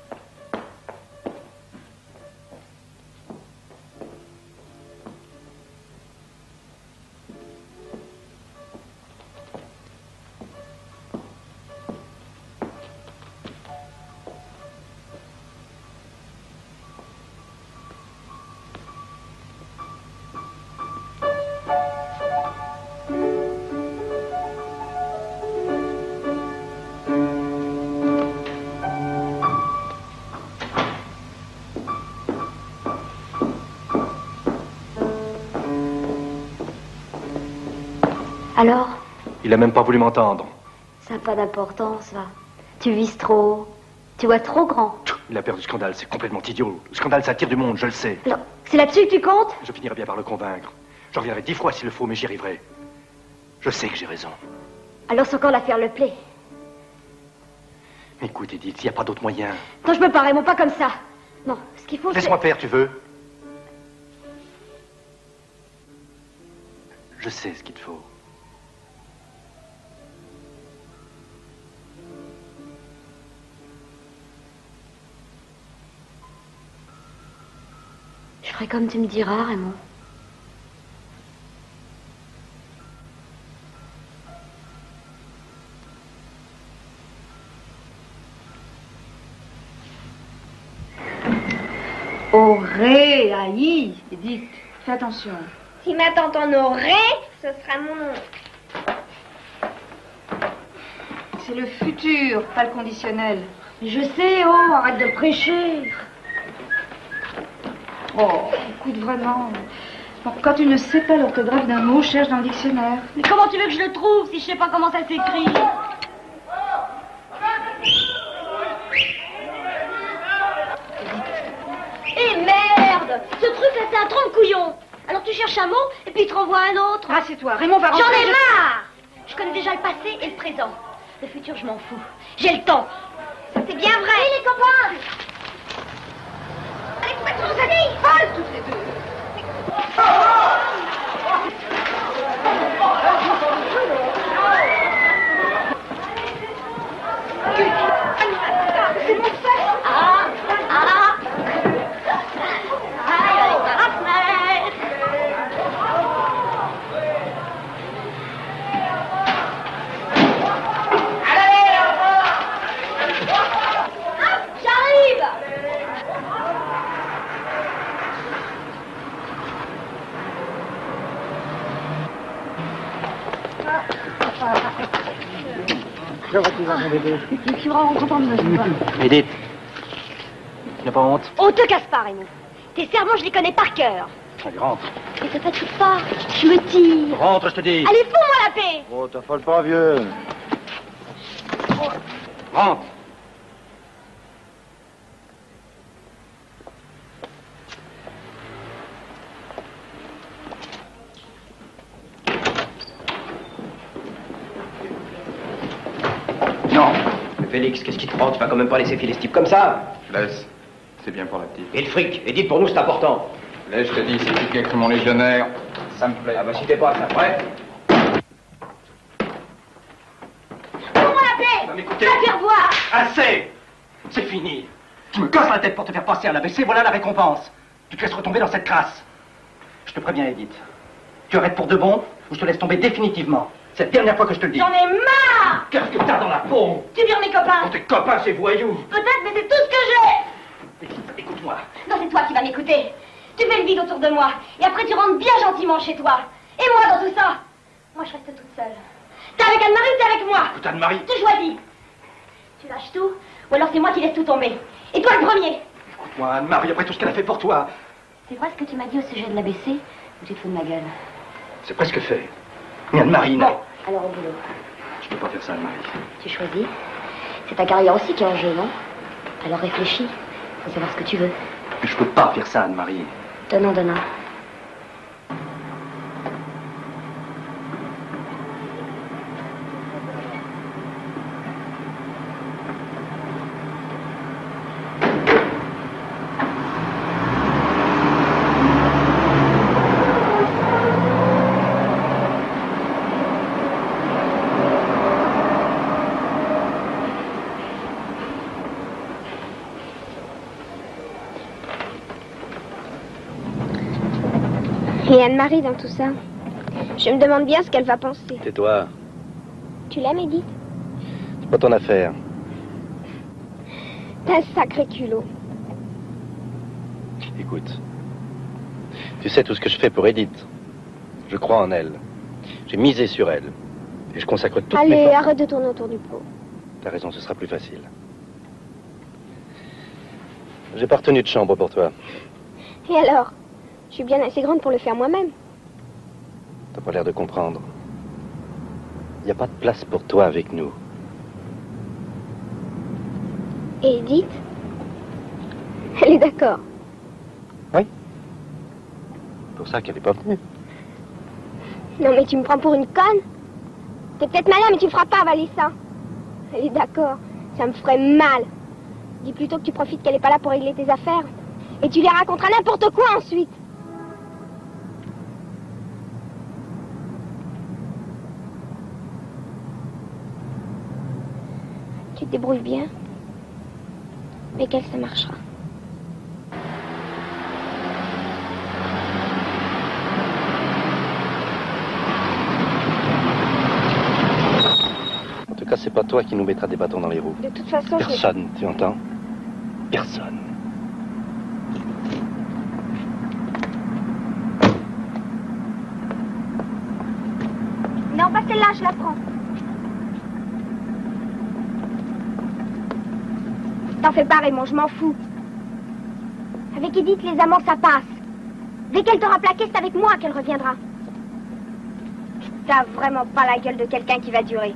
Alors? Il a même pas voulu m'entendre. Ça n'a pas d'importance, va. Tu vises trop. Tu vois trop grand. Il a peur du scandale, c'est complètement idiot. Le scandale, ça attire du monde, je le sais. Alors, c'est là-dessus que tu comptes? Je finirai bien par le convaincre. J'en reviendrai dix fois s'il le faut, mais j'y arriverai. Je sais que j'ai raison. Alors c'est encore l'affaire Le Play. Mais écoute, Edith, il n'y a pas d'autre moyen. Non, je peux pas, Raymond, pas comme ça. Non, ce qu'il faut, c'est... Laisse-moi faire, tu veux? Je sais ce qu'il te faut. Je ferai comme tu me diras, Raymond. Auré, aïe, Edith, fais attention. Si ma tante en aurait, ce sera mon nom. C'est le futur, pas le conditionnel. Mais je sais, oh, arrête de prêcher. Oh, écoute vraiment. Bon, quand tu ne sais pas l'orthographe d'un mot, cherche dans le dictionnaire. Mais comment tu veux que je le trouve si je sais pas comment ça s'écrit? Eh merde! Ce truc-là, c'est un trompe-couillon. Alors tu cherches un mot et puis il te renvoie un autre. Rassieds-toi, Raymond va rentrer. J'en ai je- marre! Je connais déjà le passé et le présent. Le futur, je m'en fous. J'ai le temps. C'est bien vrai. Et les copains! Allez, complètement, vous allez! Folle toutes les deux! Ça va, tu vas, mon bébé. Je suis vraiment contente de me voir. Edith, tu n'as pas honte? On te casse pas, Raymond. Tes serments, je les connais par cœur. Allez, rentre. Mais te fatigue pas, je me tire. Rentre, je te dis. Allez, fous-moi la paix. Oh, t'affole pas, vieux. Rentre. Non. Mais Félix, qu'est-ce qui te prend? Tu vas quand même pas laisser filer ce type comme ça. Laisse. C'est bien pour la petite. Et le fric? Et dites pour nous, c'est important. Laisse, je te dis, c'est tu qui écrit mon légionnaire. Ça me plaît. Ah bah si t'es pas ça, ouais. Fous-moi la paix. Va m'écouter. Va faire voir. Assez. C'est fini. Tu me casses la tête pour te faire passer à l'A B C, voilà la récompense. Tu te laisses retomber dans cette crasse. Je te préviens, Edith. Tu arrêtes pour de bon ou je te laisse tomber définitivement. C'est la dernière fois que je te le dis. J'en ai marre. Qu'est-ce que t'as dans la peau? Tu vires mes copains. Oh, tes copains, c'est voyous. Peut-être, mais c'est tout ce que j'ai. Edith, écoute-moi. Non, c'est toi qui vas m'écouter. Tu fais le vide autour de moi. Et après, tu rentres bien gentiment chez toi. Et moi, dans tout ça, moi, je reste toute seule. T'es avec Anne-Marie ou t'es avec moi? Écoute, Anne-Marie. Tu choisis. Tu lâches tout, ou alors c'est moi qui laisse tout tomber. Et toi, le premier. Écoute-moi, Anne-Marie, après tout ce qu'elle a fait pour toi. C'est vrai ce que tu m'as dit au sujet de l'A B C, ou tu te fous de ma gueule? C'est presque fait. Mais Anne-Marie, non. Bon, alors au boulot. Je peux pas faire ça, Anne-Marie. Tu choisis. C'est ta carrière aussi qui est en jeu, non? Alors réfléchis. Faut savoir ce que tu veux. Mais je peux pas faire ça, Anne-Marie. Donnant, donnant. Et Anne-Marie dans tout ça. Je me demande bien ce qu'elle va penser. Tais-toi. Tu l'aimes, Edith? C'est pas ton affaire. T'as un sacré culot. Écoute. Tu sais tout ce que je fais pour Edith. Je crois en elle. J'ai misé sur elle. Et je consacre toutes Allez, mes forces. arrête de tourner autour du pot. T'as raison, ce sera plus facile. J'ai pas retenu de chambre pour toi. Et alors? Je suis bien assez grande pour le faire moi-même. T'as pas l'air de comprendre. Il n'y a pas de place pour toi avec nous. Et Edith? Elle est d'accord. Oui. C'est pour ça qu'elle est pas venue. Non mais tu me prends pour une conne? T'es peut-être malin mais tu me feras pas avaler ça. Elle est d'accord. Ça me ferait mal. Dis plutôt que tu profites qu'elle est pas là pour régler tes affaires. Et tu lui raconteras n'importe quoi ensuite. Tu te débrouilles bien. Mais qu'elle, ça marchera. En tout cas, c'est pas toi qui nous mettra des bâtons dans les roues. De toute façon, je... Personne, tu entends? Personne. Non, pas celle-là, je la prends. T'en fais pas, Raymond, je m'en fous. Avec Edith, les amants, ça passe. Dès qu'elle t'aura plaqué, c'est avec moi qu'elle reviendra. T'as vraiment pas la gueule de quelqu'un qui va durer.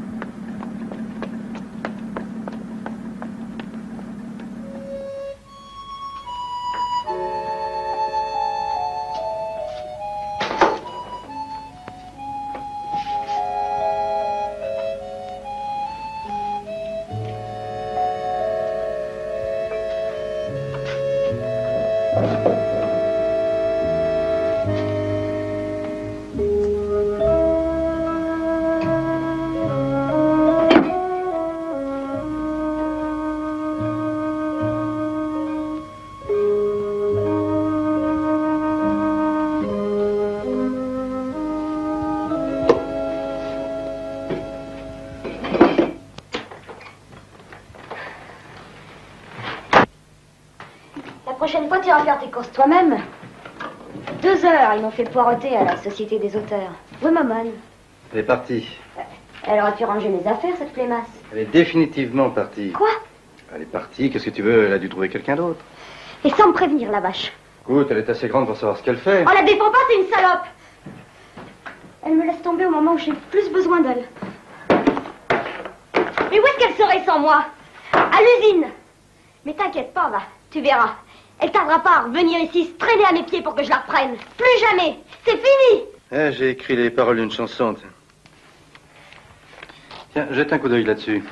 La prochaine fois, tu iras faire tes courses toi-même. Deux heures, ils m'ont fait poireauter à la Société des auteurs. Oui, maman. Elle est partie. Elle aurait pu ranger mes affaires, cette plémasse. Elle est définitivement partie. Quoi? Elle est partie, qu'est-ce que tu veux? Elle a dû trouver quelqu'un d'autre. Et sans me prévenir, la vache. Écoute, elle est assez grande pour savoir ce qu'elle fait. On la défend pas, c'est une salope. Elle me laisse tomber au moment où j'ai plus besoin d'elle. Mais où est-ce qu'elle serait sans moi? À l'usine. Mais t'inquiète pas, va, tu verras. Elle tardera pas à revenir ici, se traîner à mes pieds pour que je la reprenne. Plus jamais. C'est fini. Eh, j'ai écrit les paroles d'une chanson. Tiens, tiens jette un coup d'œil là-dessus.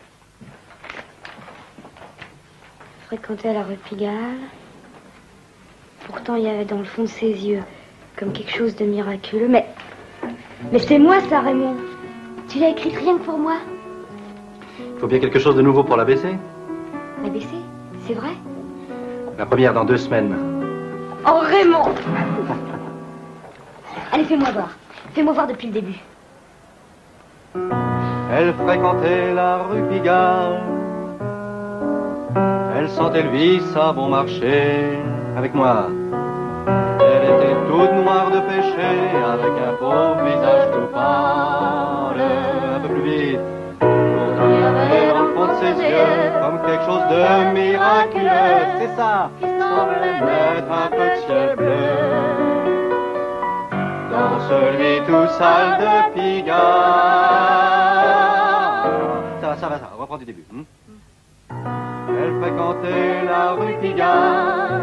Fréquentait la rue Pigalle. Pourtant, il y avait dans le fond de ses yeux comme quelque chose de miraculeux. Mais, mais c'est moi, ça, Raymond. Tu l'as écrite rien que pour moi. Il faut bien quelque chose de nouveau pour l'A B C. L'A B C, c'est vrai? La première dans deux semaines. Oh, Raymond! Allez, fais-moi voir. Fais-moi voir depuis le début. Elle fréquentait la rue Pigalle. Elle sentait le vice à bon marché. Avec moi. Elle était toute noire de péché, avec un pauvre visage tout pâle. Un peu plus vite. Pourtant, il y avait dans le fond de ses yeux comme quelque chose de miraculeux. C'est ça. Qui semblait mettre un peu de ciel bleu dans celui tout sale de Pigalle. Ça va, ça va, ça va. On reprend du début. Hein? Elle fréquentait la rue Pigalle.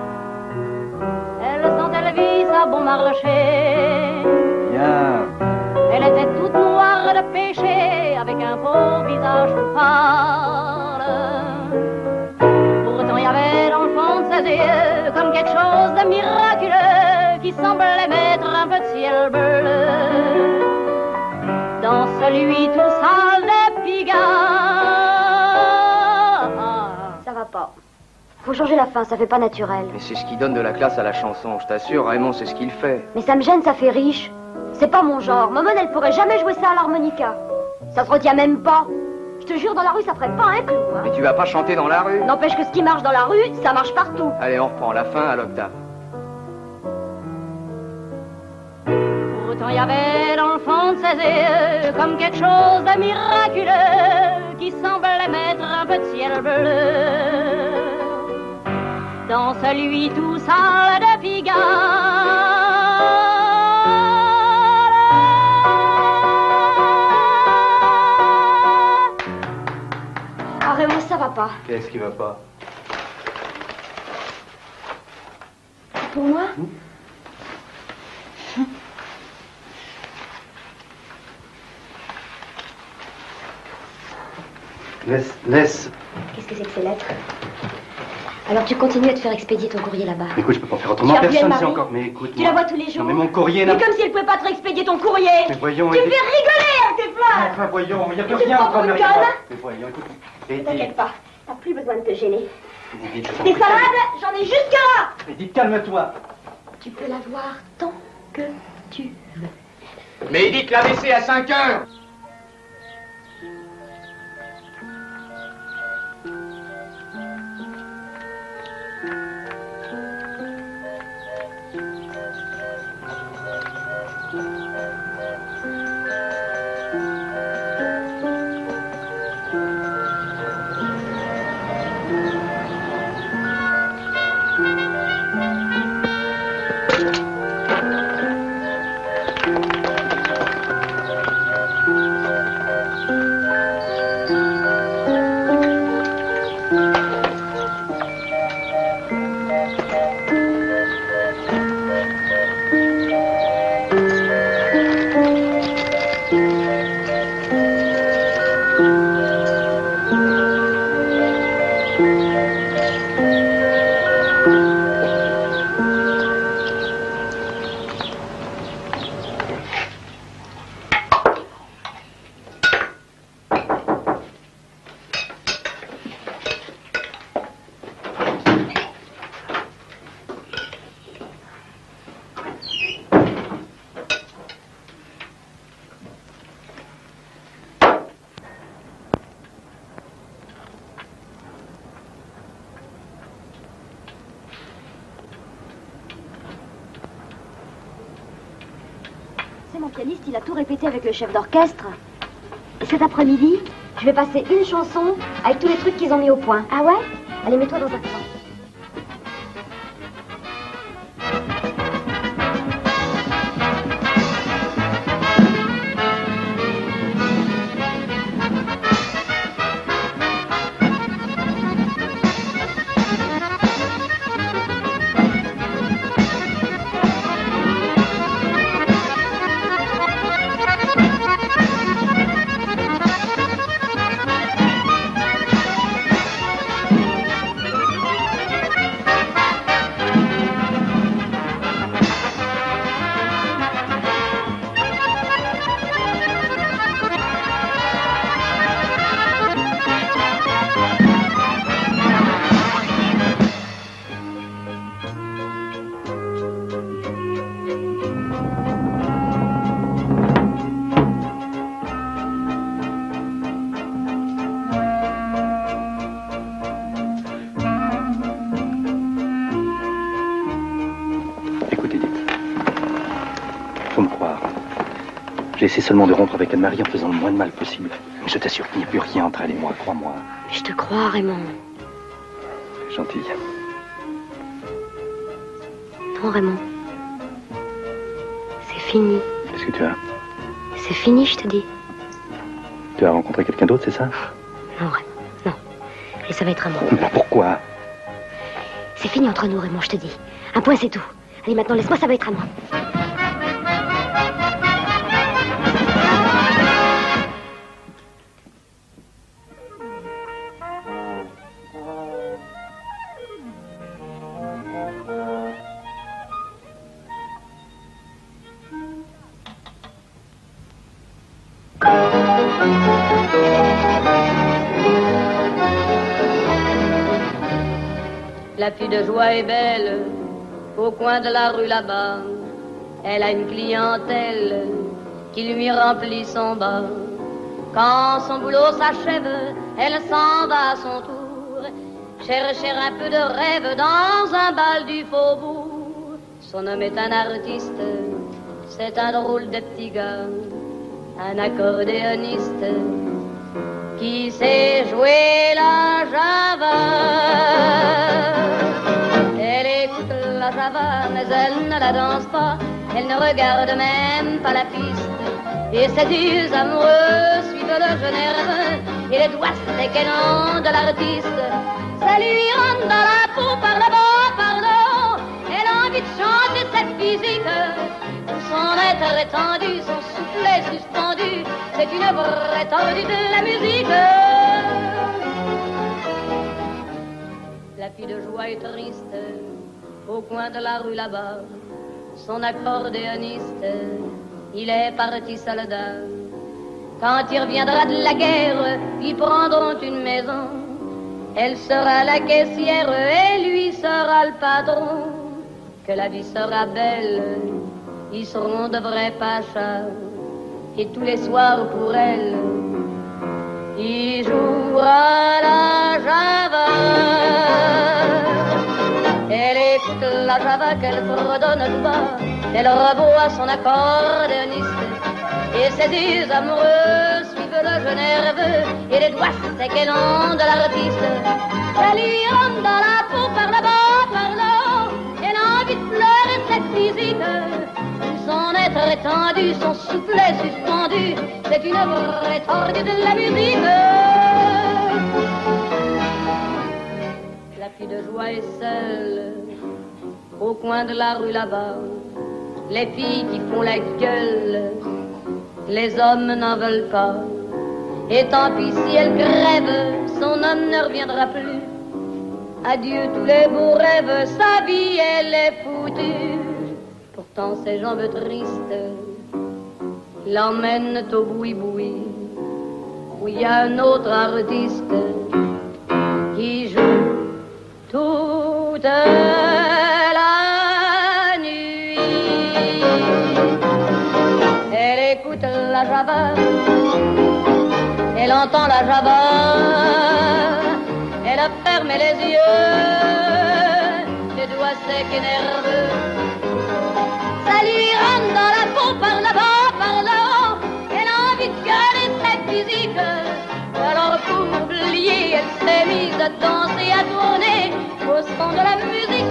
Elle sentait le vice à bon marché. Bien. Elle était toute noire de péché, avec un beau visage pâle. Pourtant, il y avait dans le fond de ses yeux comme quelque chose de miraculeux qui semblait mettre un peu de ciel bleu dans celui tout sale de Pigalle. Ça va pas. Faut changer la fin, ça fait pas naturel. Mais c'est ce qui donne de la classe à la chanson, je t'assure, Raymond, c'est ce qu'il fait. Mais ça me gêne, ça fait riche. C'est pas mon genre. Maman, elle pourrait jamais jouer ça à l'harmonica. Ça se retient même pas. Je te jure, dans la rue, ça ferait pas un clou, hein. Mais tu vas pas chanter dans la rue? N'empêche que ce qui marche dans la rue, ça marche partout. Allez, on reprend la fin à l'octave. Pourtant, il y avait dans le fond de ses yeux comme quelque chose de miraculeux qui semblait mettre un peu de ciel bleu dans celui tout sale de Pigalle. Ah, Raymond, ça va pas. Qu'est-ce qui va pas? Pour moi? Mmh. Laisse, laisse. Qu'est-ce que c'est que ces lettres? Alors tu continues à te faire expédier ton courrier là-bas. Écoute, je peux pas faire autrement. Tu as vu Personne Anne-Marie sait encore. Mais écoute. Tu la vois tous les jours. Non, mais mon courrier là. Mais comme si elle pouvait pas te expédier ton courrier. Mais voyons. Tu me Edith. fais rigoler avec tes phrases. Enfin, voyons, il n'y a plus Tu te rien prends encore pour de une rien. conne? Mais voyons, écoute. Ne Edith. t'inquiète pas, t'as plus besoin de te gêner. Edith, je t'en Tes prie. salades, j'en ai jusque là. Edith, calme-toi. Tu peux la voir tant que tu veux. Mais Edith l'a laissé à cinq heures. Mon pianiste, il a tout répété avec le chef d'orchestre. cet après-midi, je vais passer une chanson avec tous les trucs qu'ils ont mis au point. Ah ouais? Allez, mets-toi dans un coin. J'ai essayé seulement de rompre avec Anne-Marie en faisant le moins de mal possible. Mais je t'assure qu'il n'y a plus rien entre elle et moi, crois-moi. Je te crois, Raymond. Gentille. Non, Raymond. C'est fini. Qu'est-ce que tu as? C'est fini, je te dis. Tu as rencontré quelqu'un d'autre, c'est ça? Non, Raymond, non. Et ça va être à moi. Mais pourquoi? C'est fini entre nous, Raymond, je te dis. Un point, c'est tout. Allez, maintenant, laisse-moi, ça va être à moi. La fille de joie est belle, au coin de la rue là-bas. Elle a une clientèle qui lui remplit son bar. Quand son boulot s'achève, elle s'en va à son tour chercher un peu de rêve dans un bal du faubourg. Son homme est un artiste, c'est un drôle de petit gars, un accordéoniste qui sait jouer la java. Elle écoute la java, mais elle ne la danse pas. Elle ne regarde même pas la piste. Et ses yeux amoureux suivent le jeu nerveux et les doigts séquennants de l'artiste. Ça lui rentre dans la peau par le bas, par le haut. Elle a envie de chanter cette musique. Tout son être étendu, son soufflet suspendu. C'est une vraie tordue de la musique. La fille de joie est triste au coin de la rue là-bas. Son accordéoniste, il est parti soldat. Quand il reviendra de la guerre, ils prendront une maison. Elle sera la caissière et lui sera le patron. Que la vie sera belle, ils seront de vrais pachas. Et tous les soirs pour elle, il jouera la java. Elle écoute la java qu'elle fredonne tout bas. Elle revoit son accordéoniste. Et ses yeux amoureux suivent le jeu nerveux et les doigts séquennants de l'artiste. Ça lui rentre dans la peau par le bas, par le haut. Elle a envie de pleurer cette musique. Son être étendu, son soufflet suspendu, c'est une vraie tordue de la musique. La fille de joie est seule au coin de la rue là-bas. Les filles qui font la gueule, les hommes n'en veulent pas. Et tant pis si elle crève, son homme ne reviendra plus. Adieu tous les beaux rêves, sa vie elle est foutue. Pourtant ses jambes tristes l'emmènent au boui-boui, où il y a un autre artiste qui joue toute la nuit. Elle écoute la java, elle entend la java, elle a fermé les yeux, les doigts secs et nerveux. Ça lui rentre dans la peau par là-bas, par là-haut. Elle a envie de gueuler cette musique. pieds, elle s'est mise à danser, à tourner au son de la musique.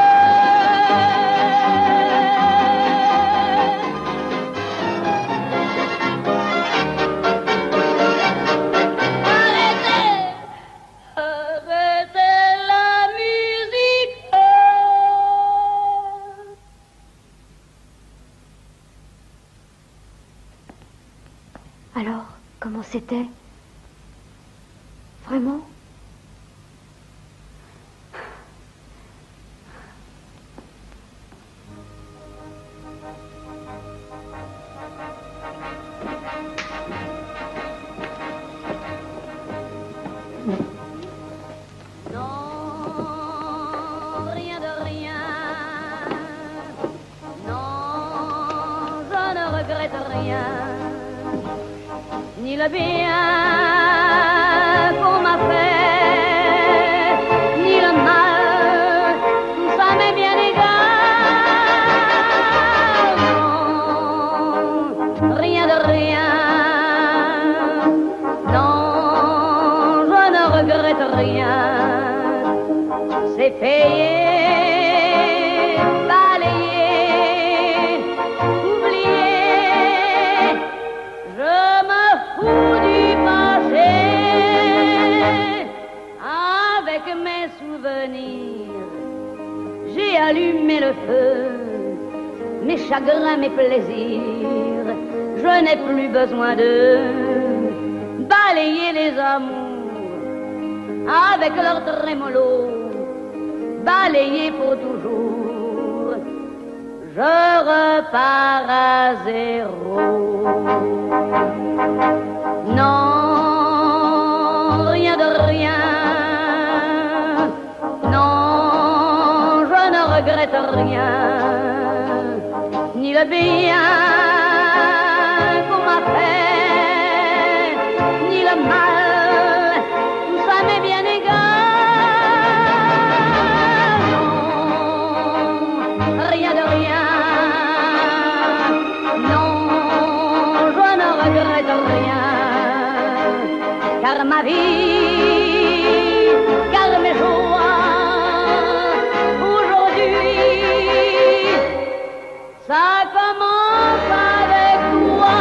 Alors, comment c'était? Vraiment? Non, rien de rien. Non, je ne regrette rien. Ni le bien qu'on m'a fait, ni le mal, tout ça m'est bien égal. Non, rien de rien. Non, je ne regrette rien. C'est payé, balayé, oublié. Je me fous du passé. Avec mes souvenirs, j'ai allumé le feu. Mes chagrins, mes plaisirs, je n'ai plus besoin de balayer les amours avec leur trémolo, balayer pour toujours. Je repars à zéro. Non, rien de rien. Non, je ne regrette rien. Ni le bien qu'on m'a fait, ni le mal, tout ça m'est bien égal. Non, rien de rien. Non, je ne regrette rien. Car ma vie, car mes joies, aujourd'hui, ça commence avec toi.